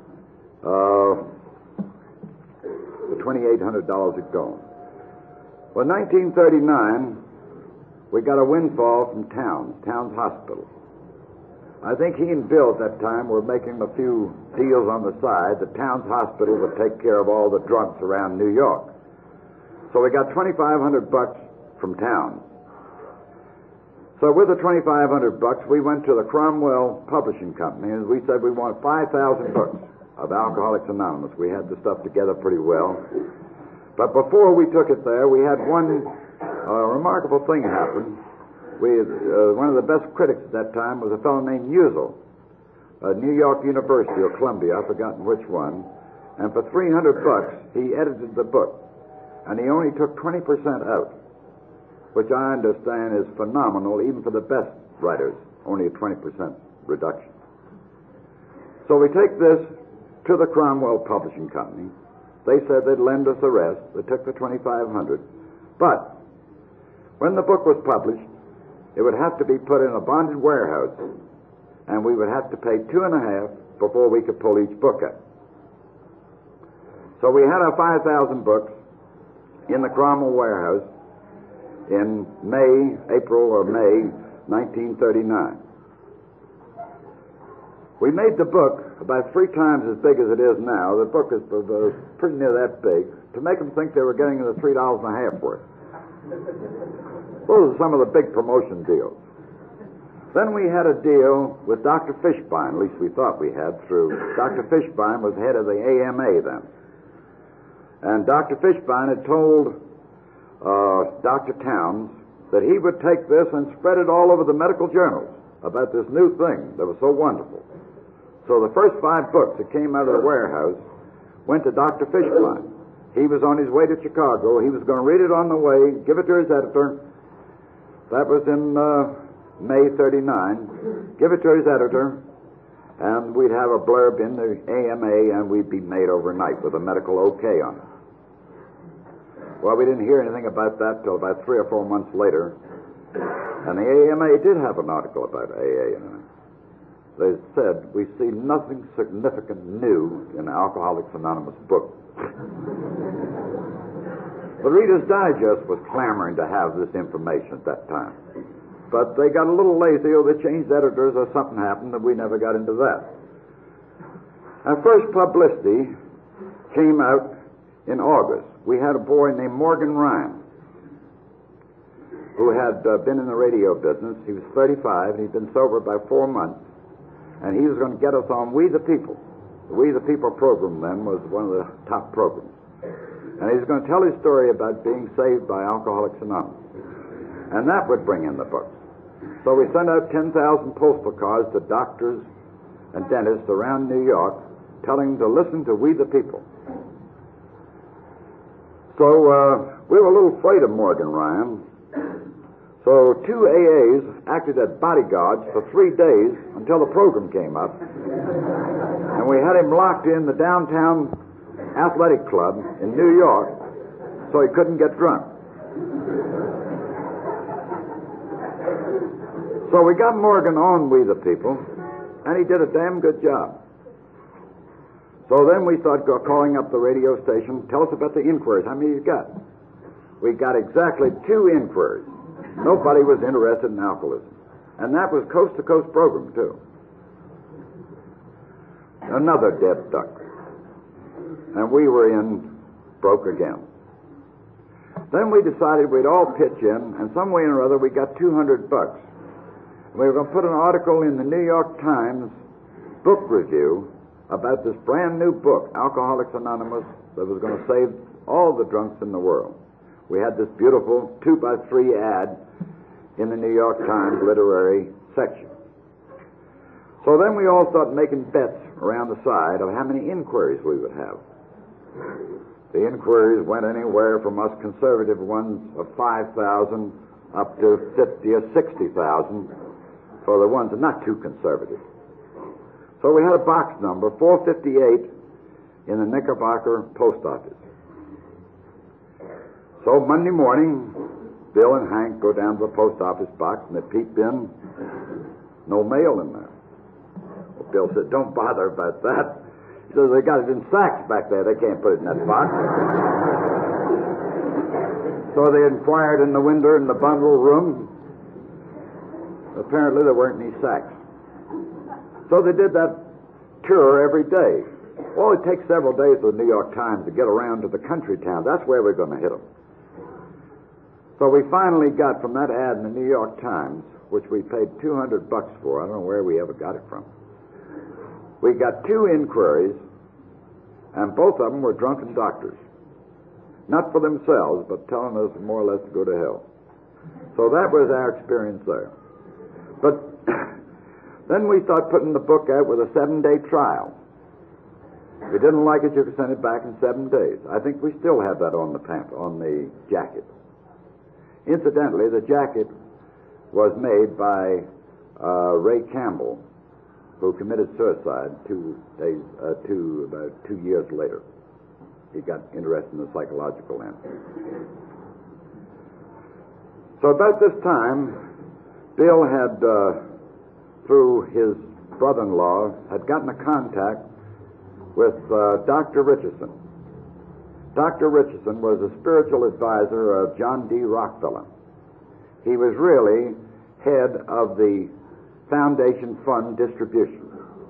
Speaker 2: The $2,800 had gone. Well, in 1939, we got a windfall from Towns Hospital. I think he and Bill at that time were making a few deals on the side. The Towns Hospital would take care of all the drunks around New York. So we got $2,500 from Towns. So with the $2,500, we went to the Cromwell Publishing Company, and we said we want 5,000 books of Alcoholics Anonymous. We had the stuff together pretty well. But before we took it there, we had one remarkable thing happen. One of the best critics at that time was a fellow named Usel, New York University or Columbia, I've forgotten which one. And for $300, he edited the book, and he only took 20% out, which I understand is phenomenal, even for the best writers, only a 20% reduction. So we take this to the Cromwell Publishing Company. They said they'd lend us the rest. They took the $2,500. But when the book was published, it would have to be put in a bonded warehouse, and we would have to pay $2.50 before we could pull each book out. So we had our 5,000 books in the Cromwell warehouse in April or May 1939. We made the book about 3 times as big as it is now. The book is pretty near that big, to make them think they were getting the $3.50 worth. Those are some of the big promotion deals. Then we had a deal with Dr. Fishbein, at least we thought we had, through Dr. Fishbein was head of the AMA then. And Dr. Fishbein had told Dr. Towns that he would take this and spread it all over the medical journals about this new thing that was so wonderful. So the first 5 books that came out of the warehouse went to Dr. Fishbein. He was on his way to Chicago. He was going to read it on the way, give it to his editor. That was in May 39. Give it to his editor, and we'd have a blurb in the AMA, and we'd be made overnight with a medical okay on it. Well, we didn't hear anything about that till about 3 or 4 months later, and the AMA did have an article about AA in it. They said, we see nothing significant new in the Alcoholics Anonymous book. The Reader's Digest was clamoring to have this information at that time. But they got a little lazy, or they changed editors, or something happened, and we never got into that. Our first publicity came out in August. We had a boy named Morgan Ryan, who had been in the radio business. He was 35, and he'd been sober about 4 months, and he was going to get us on We the People. The We the People program then was one of the top programs. And he was going to tell his story about being saved by Alcoholics Anonymous. And that would bring in the books. So we sent out 10,000 postal cards to doctors and dentists around New York
Speaker 1: telling them to listen to We the People. So we were a little afraid of Morgan Ryan. So 2 AAs acted as bodyguards for 3 days until the program came up. And we had him locked in the downtown athletic club in New York so he couldn't get drunk. So we got Morgan on We the People, and he did a damn good job. So then we started calling up the radio station, tell us about the inquiries, how many you got? We got exactly 2 inquiries. Nobody was interested in alcoholism. And that was coast-to-coast program, too. Another dead duck. And we were broke again. Then we decided we'd all pitch in, and some way or other we got $200. We were going to put an article in the New York Times book review about this brand new book, Alcoholics Anonymous, that was going to save all the drunks in the world. We had this beautiful 2x3 ad in the New York Times literary section. So then we all started making bets around the side of how many inquiries we would have. The inquiries went anywhere from us conservative ones of 5,000 up to 50 or 60,000 for the ones that are not too conservative. So we had a box number, 458, in the Knickerbocker post office. So Monday morning, Bill and Hank go down to the post office box, and they peep in. No mail in there. Well, Bill said, don't bother about that. He says, they got it in sacks back there. They can't put it in that box. So they inquired in the window in the bundle room. Apparently there weren't any sacks. So they did that tour every day. Well, it takes several days for the New York Times to get around to the country town. That's where we're going to hit them. So we finally got from that ad in the New York Times, which we paid $200 for. I don't know where we ever got it from. We got 2 inquiries, and both of them were drunken doctors. Not for themselves, but telling us more or less to go to hell. So that was our experience there. But then we started putting the book out with a 7-day trial. If you didn't like it, you could send it back in 7 days. I think we still have that on the jacket. Incidentally, the jacket was made by Ray Campbell, who committed suicide about 2 years later. He got interested in the psychological end. So about this time, Bill had, through his brother-in-law, had gotten a contact with Dr. Richardson. Dr. Richardson was a spiritual advisor of John D. Rockefeller. He was really head of the Foundation Fund distribution.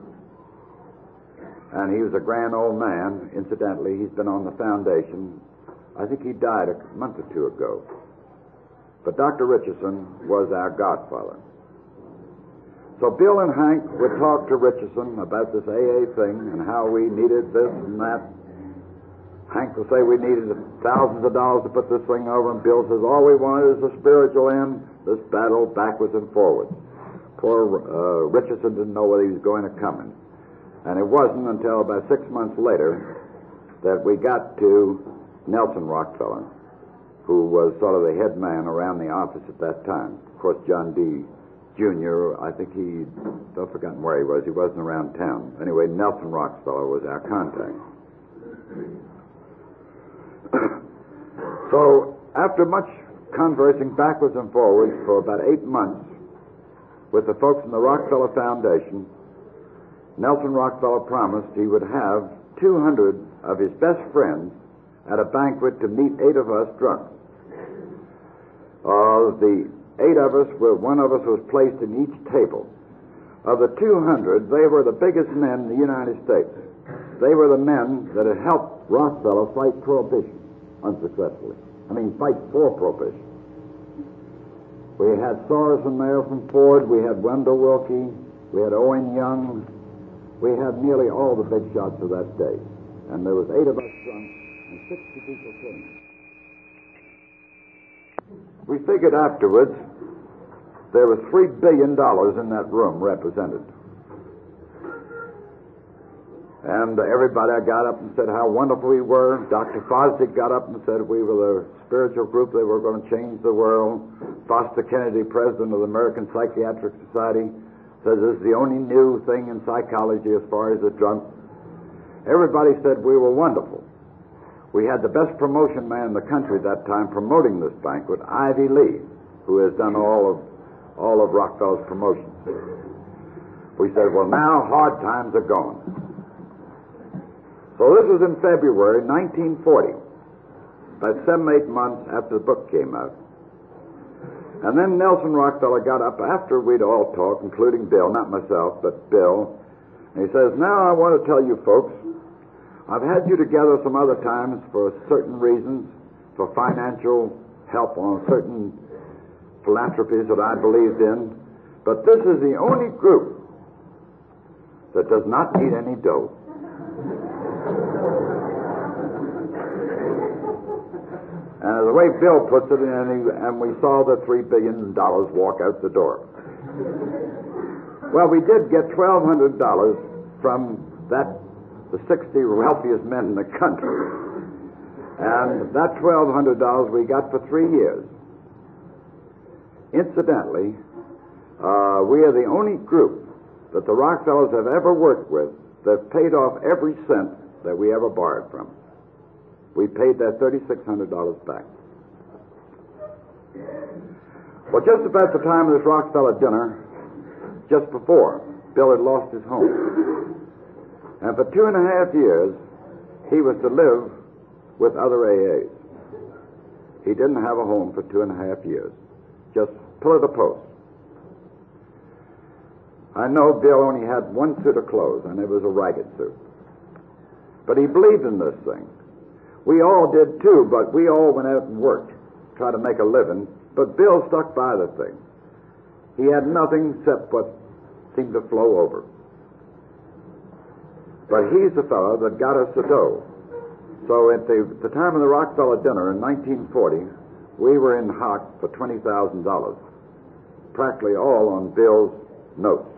Speaker 1: And he was a grand old man. Incidentally, he's been on the foundation. I think he died a month or 2 ago. But Dr. Richardson was our godfather. So Bill and Hank would talk to Richardson about this AA thing and how we needed this and that. Hank would say we needed thousands of dollars to put this thing over, and Bill says, all we wanted is a spiritual end, this battle backwards and forwards. Poor Richardson didn't know whether he was going to come in. And it wasn't until about 6 months later that we got to Nelson Rockefeller, who was sort of the head man around the office at that time. Of course, John D. Jr., I think I've forgotten where he was. He wasn't around town. Anyway, Nelson Rockefeller was our contact. So, after much conversing backwards and forwards for about 8 months with the folks in the Rockefeller Foundation, Nelson Rockefeller promised he would have 200 of his best friends at a banquet to meet 8 of us drunks. The 8 of us, one of us was placed in each table. Of the 200, they were the biggest men in the United States. They were the men that had helped Rockefeller fight prohibition unsuccessfully. Fight for prohibition. We had Sorensen there from Ford, we had Wendell Wilkie, we had Owen Young, we had nearly all the big shots of that day. And there was 8 of us drunk and 60 people killed. We figured afterwards there was $3 billion in that room represented. And everybody got up and said how wonderful we were. Dr. Fosdick got up and said we were the spiritual group that were going to change the world. Foster Kennedy, president of the American Psychiatric Society, says this is the only new thing in psychology as far as the drunk. Everybody said we were wonderful. We had the best promotion man in the country at that time promoting this banquet, Ivy Lee, who has done all of Rockefeller's promotions. We said, well, now hard times are gone. So this was in February 1940, about 7-8 months after the book came out. And then Nelson Rockefeller got up after we'd all talked, including Bill, not myself, but Bill, and he says, now I want to tell you folks, I've had you together some other times for certain reasons, for financial help on certain philanthropies that I believed in, but this is the only group that does not need any dough. And the way Bill puts it, and we saw the $3 billion walk out the door. Well, we did get $1,200 from the 60 wealthiest men in the country. And that $1,200 we got for 3 years. Incidentally, we are the only group that the Rockefellers have ever worked with that paid off every cent that we ever borrowed from. We paid that $3,600 back. Well, just about the time of this Rockefeller dinner, just before, Bill had lost his home. And for 2.5 years, he was to live with other AAs. He didn't have a home for 2.5 years. Just pillar to post. I know Bill only had one suit of clothes, and it was a ragged suit. But he believed in this thing. We all did too, but we all went out and worked, tried to make a living, but Bill stuck by the thing. He had nothing except what seemed to flow over. But he's the fellow that got us the dough. So at the time of the Rockefeller dinner in 1940, we were in hock for $20,000, practically all on Bill's notes.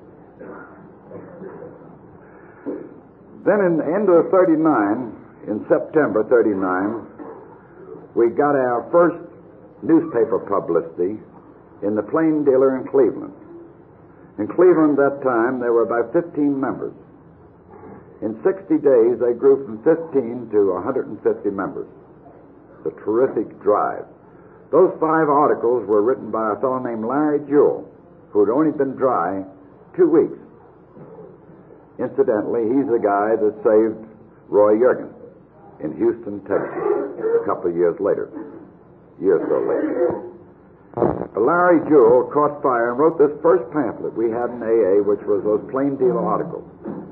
Speaker 1: Then in the end of 39, in September 39, we got our first newspaper publicity in the Plain Dealer in Cleveland. In Cleveland that time, there were about 15 members. In 60 days, they grew from 15 to 150 members. It's a terrific drive. Those 5 articles were written by a fellow named Larry Jewell, who had only been dry 2 weeks. Incidentally, he's the guy that saved Roy Yergin in Houston, Texas, a couple of years later, year or so later. Larry Jewell caught fire and wrote this first pamphlet we had in AA, which was those plain dealer articles.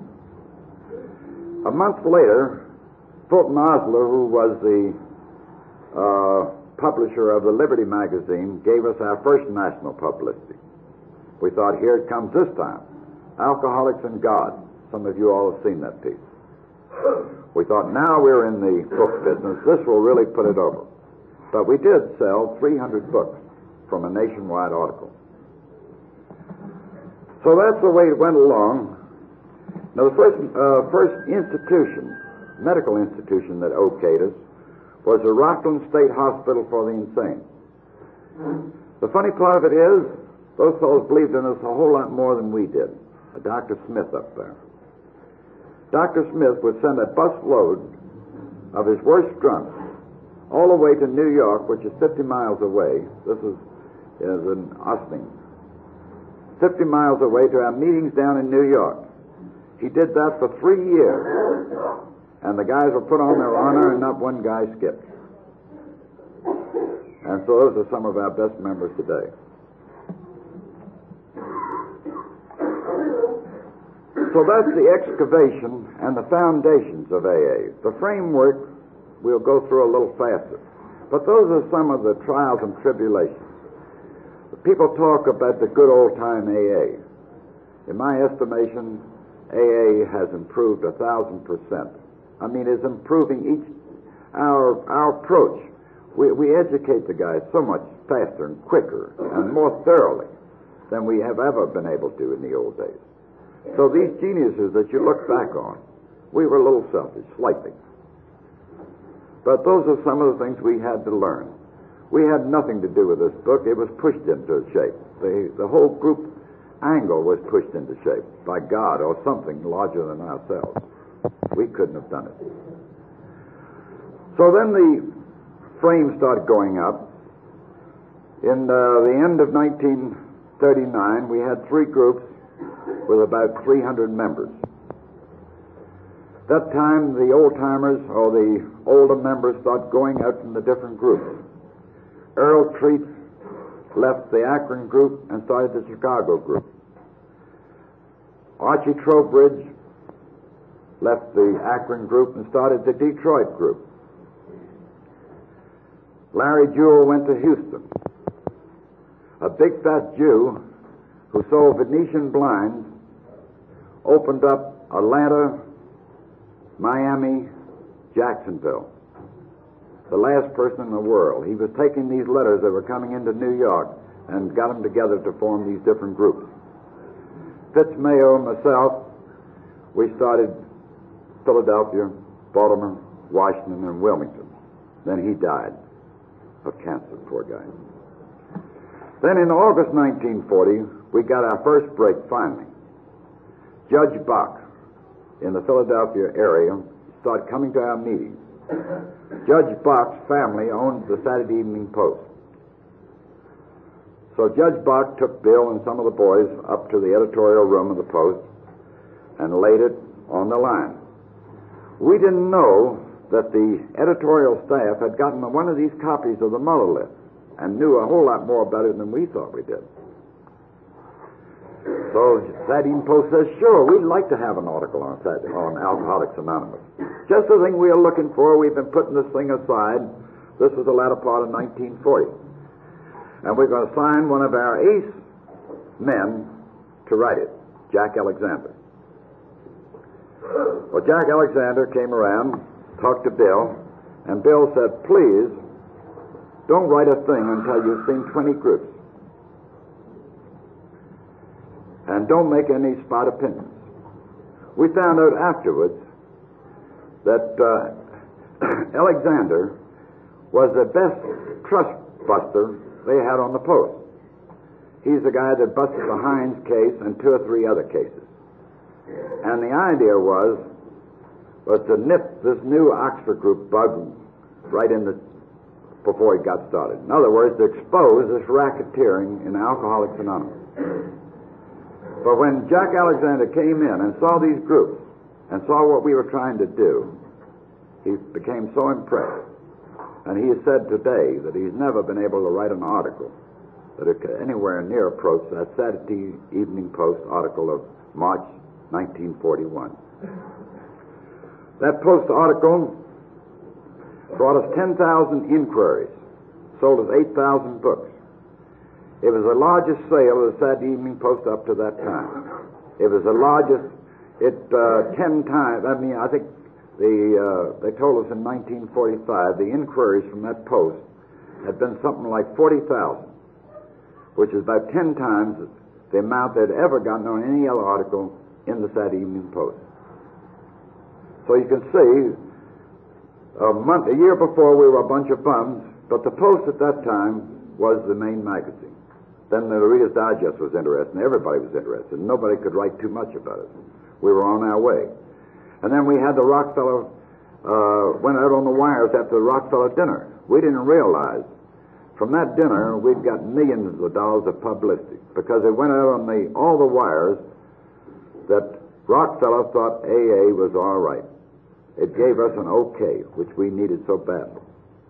Speaker 1: A month later, Fulton Osler, who was the publisher of the Liberty magazine, gave us our first national publicity. We thought, here it comes this time. Alcoholics and God. Some of you all have seen that piece. We thought, now we're in the book business. This will really put it over. But we did sell 300 books from a nationwide article. So that's the way it went along. Now, the first institution, medical institution that okayed us was the Rockland State Hospital for the Insane. The funny part of it is, those fellows believed in us a whole lot more than we did. Dr. Smith up there. Dr. Smith would send a busload of his worst drunks all the way to New York, which is 50 miles away. This is in Ossining. 50 miles away to our meetings down in New York. He did that for 3 years. And the guys were put on their honor, and not one guy skipped. And so those are some of our best members today. So that's the excavation and the foundations of AA. The framework we'll go through a little faster. But those are some of the trials and tribulations. People talk about the good old-time AA. In my estimation, AA has improved 1,000%. I mean, it's improving our approach. We educate the guys so much faster and quicker and more thoroughly than we have ever been able to in the old days. So these geniuses that you look back on, We were a little selfish, slightly. But those are some of the things we had to learn. We had nothing to do with this book. It was pushed into shape. The whole group angle was pushed into shape by God or something larger than ourselves. We couldn't have done it. So then the frame started going up. In the end of 1939, we had 3 groups with about 300 members. That time, the old-timers, or the older members, started going out from the different groups. Earl Treat left the Akron group and started the Chicago group. Archie Trowbridge left the Akron group and started the Detroit group. Larry Jewell went to Houston. A big fat Jew who sold Venetian blinds opened up Atlanta, Miami, Jacksonville. The last person in the world. He was taking these letters that were coming into New York and got them together to form these different groups. Fitz Mayo and myself, we started Philadelphia, Baltimore, Washington, and Wilmington. Then he died of cancer, poor guy. Then in August 1940, we got our first break finally. Judge Bach in the Philadelphia area started coming to our meetings. Judge Bach's family owned the Saturday Evening Post. So Judge Bach took Bill and some of the boys up to the editorial room of the Post and laid it on the line. We didn't know that the editorial staff had gotten one of these copies of the Muller list and knew a whole lot more about it than we thought we did. So Saturday Evening Post says, sure, we'd like to have an article on Alcoholics Anonymous. Just the thing we are looking for. We've been putting this thing aside. This was the latter part of 1940. And we're going to sign one of our ace men to write it, Jack Alexander. Well, Jack Alexander came around, talked to Bill, and Bill said, please, don't write a thing until you've seen 20 groups. And don't make any spot opinions. We found out afterwards that Alexander was the best trust buster they had on the Post. He's the guy that busted the Hines case and 2 or 3 other cases. And the idea was to nip this new Oxford group bug right in before it got started. In other words, to expose this racketeering in Alcoholics Anonymous. But when Jack Alexander came in and saw these groups and saw what we were trying to do, he became so impressed. And he has said today that he's never been able to write an article that it could anywhere near approach that Saturday Evening Post article of March 1941. That Post article brought us 10,000 inquiries, sold us 8,000 books. It was the largest sale of the Saturday Evening Post up to that time. It was the largest, 10 times, I think they told us in 1945 the inquiries from that Post had been something like 40,000, which is about 10 times the amount they'd ever gotten on any other article in the Saturday Evening Post. So you can see, a year before we were a bunch of bums, but the Post at that time was the main magazine. Then the Reader's Digest was interested, and everybody was interested. Nobody could write too much about it. We were on our way. And then we had the Rockefeller, went out on the wires after the Rockefeller dinner. We didn't realize, from that dinner, we'd got millions of dollars of publicity, because it went out on all the wires that Rockefeller thought AA was all right. It gave us an okay, which we needed so badly.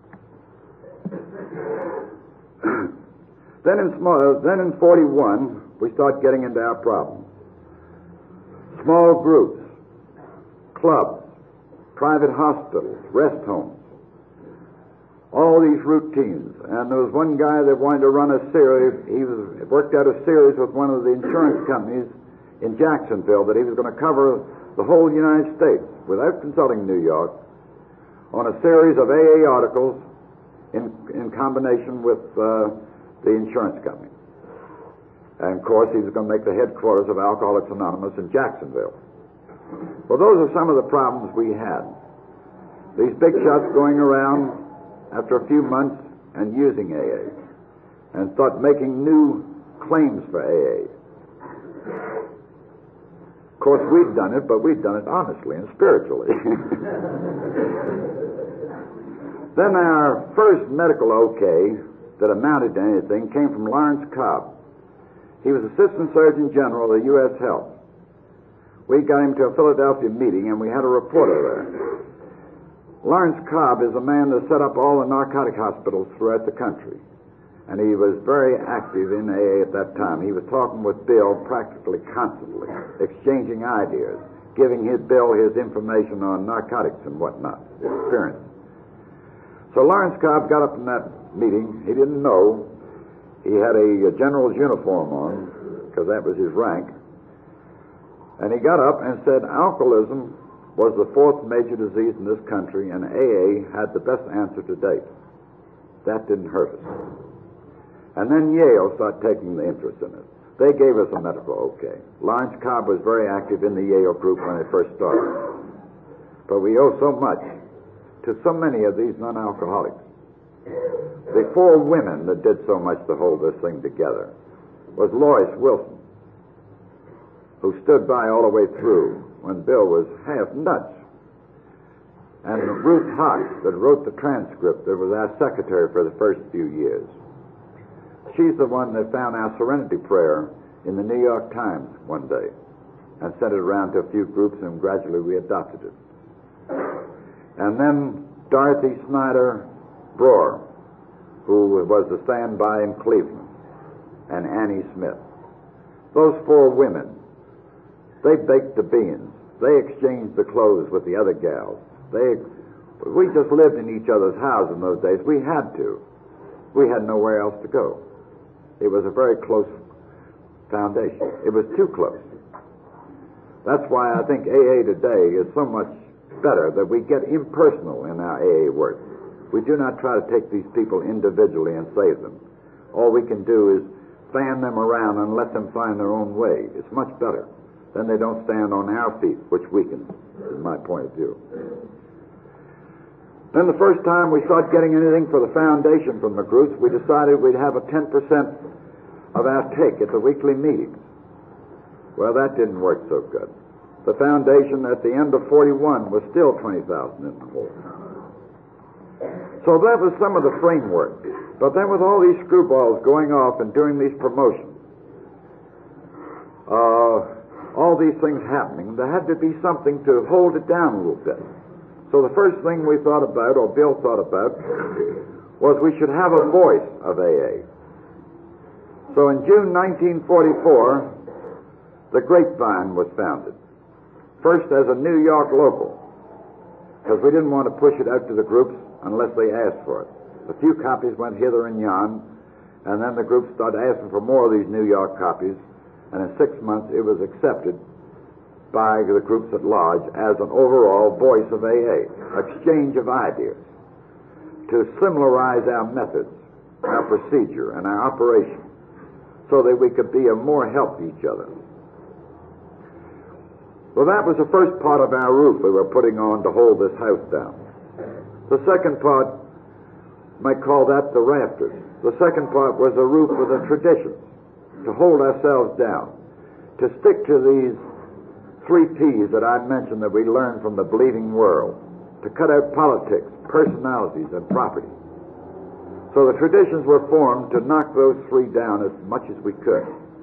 Speaker 1: Then in 41, we start getting into our problems. Small groups, clubs, private hospitals, rest homes, all these routines. And there was one guy that wanted to run a series. He worked out a series with one of the insurance companies in Jacksonville that he was going to cover the whole United States without consulting New York on a series of AA articles in combination with the insurance company. And of course, he was going to make the headquarters of Alcoholics Anonymous in Jacksonville. Well, those are some of the problems we had. These big shots going around after a few months and using AA, and start making new claims for AA. Of course, we'd done it, but we'd done it honestly and spiritually. Then our first medical okay that amounted to anything came from Lawrence Cobb. He was Assistant Surgeon General of the U.S. Health. We got him to a Philadelphia meeting, and we had a reporter there. Lawrence Cobb is a man that set up all the narcotic hospitals throughout the country, and he was very active in AA at that time. He was talking with Bill practically constantly, exchanging ideas, giving Bill his information on narcotics and whatnot, experience. So Lawrence Cobb got up in that meeting. He didn't know. He had a general's uniform on, because that was his rank. And he got up and said alcoholism was the fourth major disease in this country, and AA had the best answer to date. That didn't hurt us. And then Yale started taking the interest in it. They gave us a medical okay. Lawrence Cobb was very active in the Yale group when it first started. But we owe so much to so many of these non-alcoholics. The four women that did so much to hold this thing together was Lois Wilson, who stood by all the way through when Bill was half nuts, and Ruth Hawks, that wrote the transcript, that was our secretary for the first few years. She's the one that found our Serenity Prayer in the New York Times one day and sent it around to a few groups, and gradually we adopted it. And then Dorothy Snyder Broer, who was the standby in Cleveland, and Annie Smith. Those four women, they baked the beans. They exchanged the clothes with the other gals. We just lived in each other's house in those days. We had to. We had nowhere else to go. It was a very close foundation. It was too close. That's why I think AA today is so much better, that we get impersonal in our AA work. We do not try to take these people individually and save them. All we can do is fan them around and let them find their own way. It's much better. Then they don't stand on our feet, which weakens, in my point of view. Then the first time we started getting anything for the foundation from the groups, we decided we'd have a 10% of our take at the weekly meetings. Well, that didn't work so good. The foundation at the end of 41 was still 20,000 in the hole. So that was some of the framework. But then with all these screwballs going off and doing these promotions, all these things happening, there had to be something to hold it down a little bit. So the first thing we thought about, or Bill thought about, was we should have a voice of AA. So in June 1944, the Grapevine was founded. First as a New York local, because we didn't want to push it out to the groups unless they asked for it. A few copies went hither and yon, and then the groups started asking for more of these New York copies, and in 6 months it was accepted by the groups at large as an overall voice of AA, exchange of ideas, to similarize our methods, our procedure, and our operation, so that we could be of more help to each other. Well, that was the first part of our roof we were putting on to hold this house down. The second part, might call that the rafters. The second part was the roof with the traditions, to hold ourselves down, to stick to these 3 P's that I mentioned that we learned from the believing world, to cut out politics, personalities, and property. So the traditions were formed to knock those 3 down as much as we could.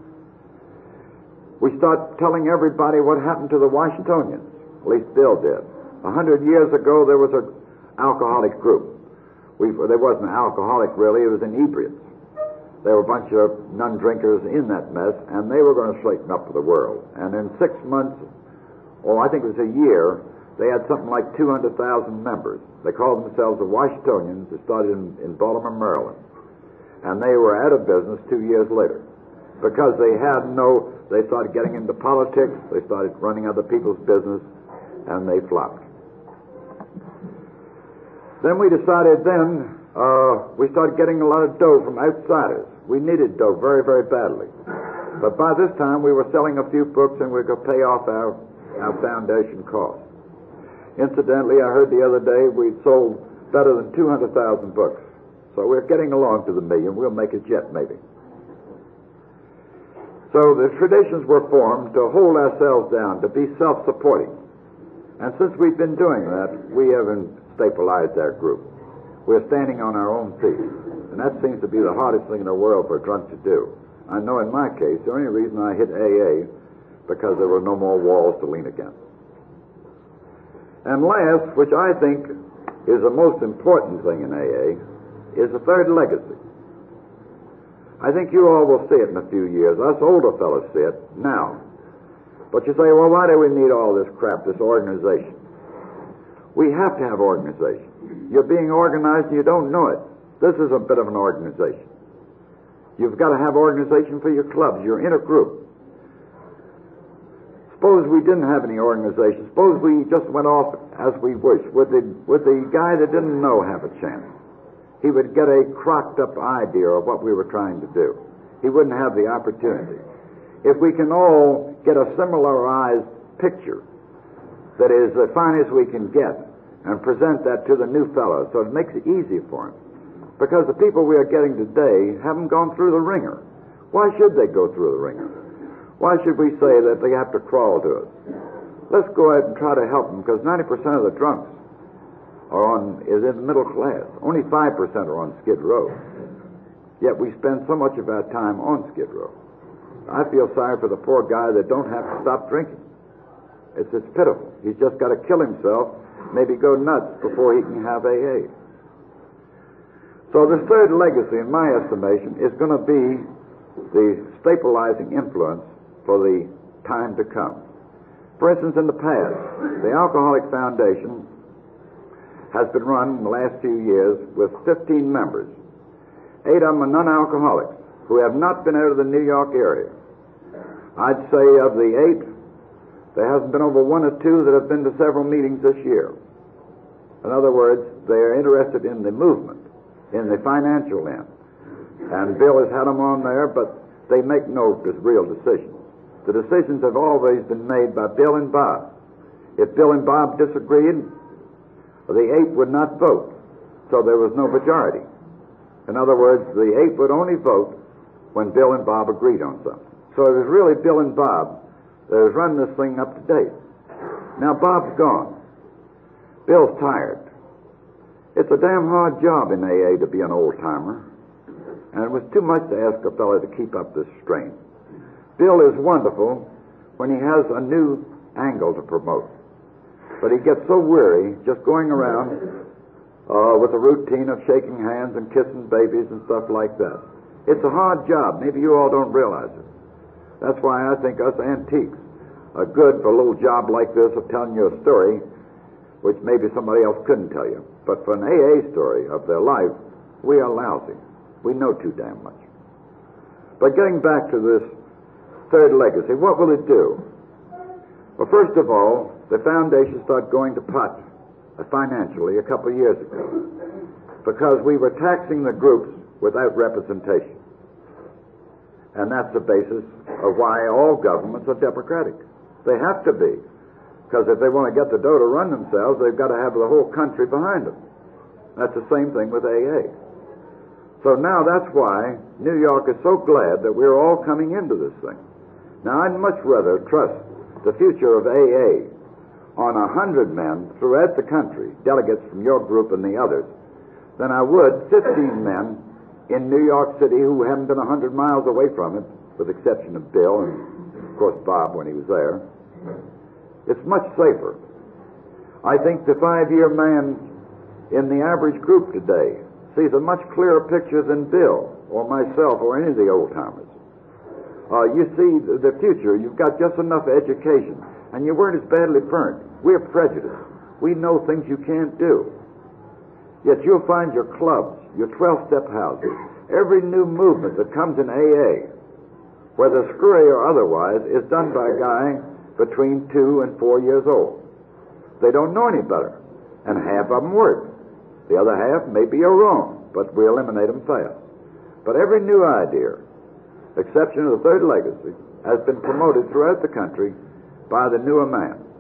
Speaker 1: We start telling everybody what happened to the Washingtonians. At least Bill did. 100 years ago, there was an alcoholic group. There wasn't an alcoholic, really. It was inebriates. There were a bunch of non-drinkers in that mess, and they were going to straighten up for the world. And in 6 months, or I think it was a year, they had something like 200,000 members. They called themselves the Washingtonians. They started in Baltimore, Maryland. And they were out of business 2 years later, because they started getting into politics, they started running other people's business, and they flopped. Then we decided we started getting a lot of dough from outsiders. We needed dough very, very badly. But by this time, we were selling a few books, and we could pay off our our foundation costs. Incidentally, I heard the other day we'd sold better than 200,000 books. So we're getting along to the million. We'll make it yet, maybe. So the traditions were formed to hold ourselves down, to be self-supporting. And since we've been doing that, we haven't stabilized our group. We're standing on our own feet. And that seems to be the hardest thing in the world for a drunk to do. I know in my case, the only reason I hit AA, because there were no more walls to lean against. And last, which I think is the most important thing in AA, is the third legacy. I think you all will see it in a few years. Us older fellows see it now. But you say, well, why do we need all this crap, this organization? We have to have organization. You're being organized and you don't know it. This is a bit of an organization. You've got to have organization for your clubs, your inner group. Suppose we didn't have any organization. Suppose we just went off as we wish. Would the guy that didn't know have a chance? He would get a crocked-up idea of what we were trying to do. He wouldn't have the opportunity. If we can all get a similarized picture that is the finest we can get and present that to the new fellow so it makes it easy for him. Because the people we are getting today haven't gone through the ringer. Why should they go through the ringer? Why should we say that they have to crawl to us? Let's go ahead and try to help them, because 90% of the drunks is in the middle class. Only 5% are on Skid Row. Yet we spend so much of our time on Skid Row. I feel sorry for the poor guy that don't have to stop drinking. It's pitiful. He's just got to kill himself, maybe go nuts before he can have AA. So the third legacy, in my estimation, is going to be the stabilizing influence for the time to come. For instance, in the past, the Alcoholic Foundation has been run in the last few years with 15 members. 8 of them are non-alcoholics who have not been out of the New York area. I'd say of the 8, there hasn't been over 1 or 2 that have been to several meetings this year. In other words, they are interested in the movement, in the financial end. And Bill has had them on there, but they make no real decisions. The decisions have always been made by Bill and Bob. If Bill and Bob disagreed, the 8 would not vote, so there was no majority. In other words, the 8 would only vote when Bill and Bob agreed on something. So it was really Bill and Bob that has run this thing up to date. Now Bob's gone. Bill's tired. It's a damn hard job in AA to be an old-timer, and it was too much to ask a fellow to keep up this strain. Bill is wonderful when he has a new angle to promote, but he gets so weary just going around with a routine of shaking hands and kissing babies and stuff like that. It's a hard job. Maybe you all don't realize it. That's why I think us antiques are good for a little job like this of telling you a story which maybe somebody else couldn't tell you. But for an AA story of their life, we are lousy. We know too damn much. But getting back to this third legacy, what will it do? Well, first of all, the foundation started going to pot financially a couple of years ago because we were taxing the groups without representation. And that's the basis of why all governments are democratic. They have to be. Because if they want to get the dough to run themselves, they've got to have the whole country behind them. That's the same thing with AA. So now that's why New York is so glad that we're all coming into this thing. Now I'd much rather trust the future of AA on 100 men throughout the country, delegates from your group and the others, than I would 15 men in New York City who haven't been 100 miles away from it, with the exception of Bill and, of course, Bob when he was there. It's much safer. I think the 5-year man in the average group today sees a much clearer picture than Bill or myself or any of the old-timers. You see the future. You've got just enough education, and you weren't as badly burnt. We're prejudiced. We know things you can't do. Yet you'll find your clubs, your 12-step houses, every new movement that comes in AA, whether screwy or otherwise, is done by a guy between 2 and 4 years old. They don't know any better, and half of them work. The other half maybe are wrong, but we eliminate them fast. But every new idea, exception of the third legacy, has been promoted throughout the country by the newer man.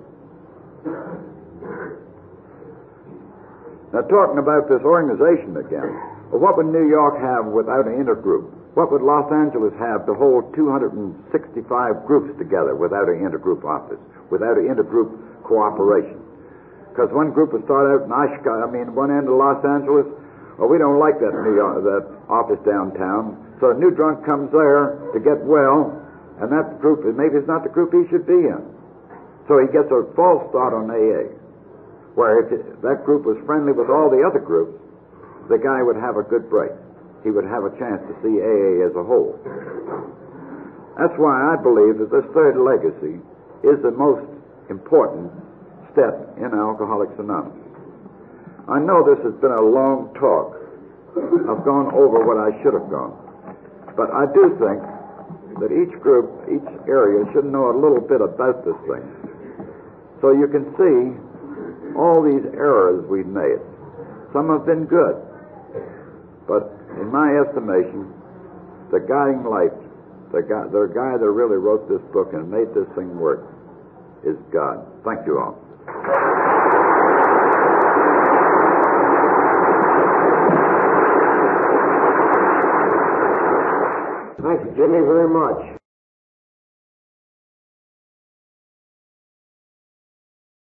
Speaker 1: Now, talking about this organization again, what would New York have without an intergroup? What would Los Angeles have to hold 265 groups together without an intergroup office, without an intergroup cooperation? Because one group would start out in one end of Los Angeles. Well, we don't like that that office downtown, so a new drunk comes there to get well, and that group, maybe it's not the group he should be in. So he gets a false start on AA, where if that group was friendly with all the other groups, the guy would have a good break. He would have a chance to see AA as a whole. That's why I believe that this third legacy is the most important step in Alcoholics Anonymous. I know this has been a long talk. I've gone over what I should have gone. But I do think that each group, each area should know a little bit about this thing. So you can see all these errors we've made. Some have been good. But in my estimation, the guiding light, the guy that really wrote this book and made this thing work is God. Thank you all.
Speaker 3: Thank you, Jimmy, very much.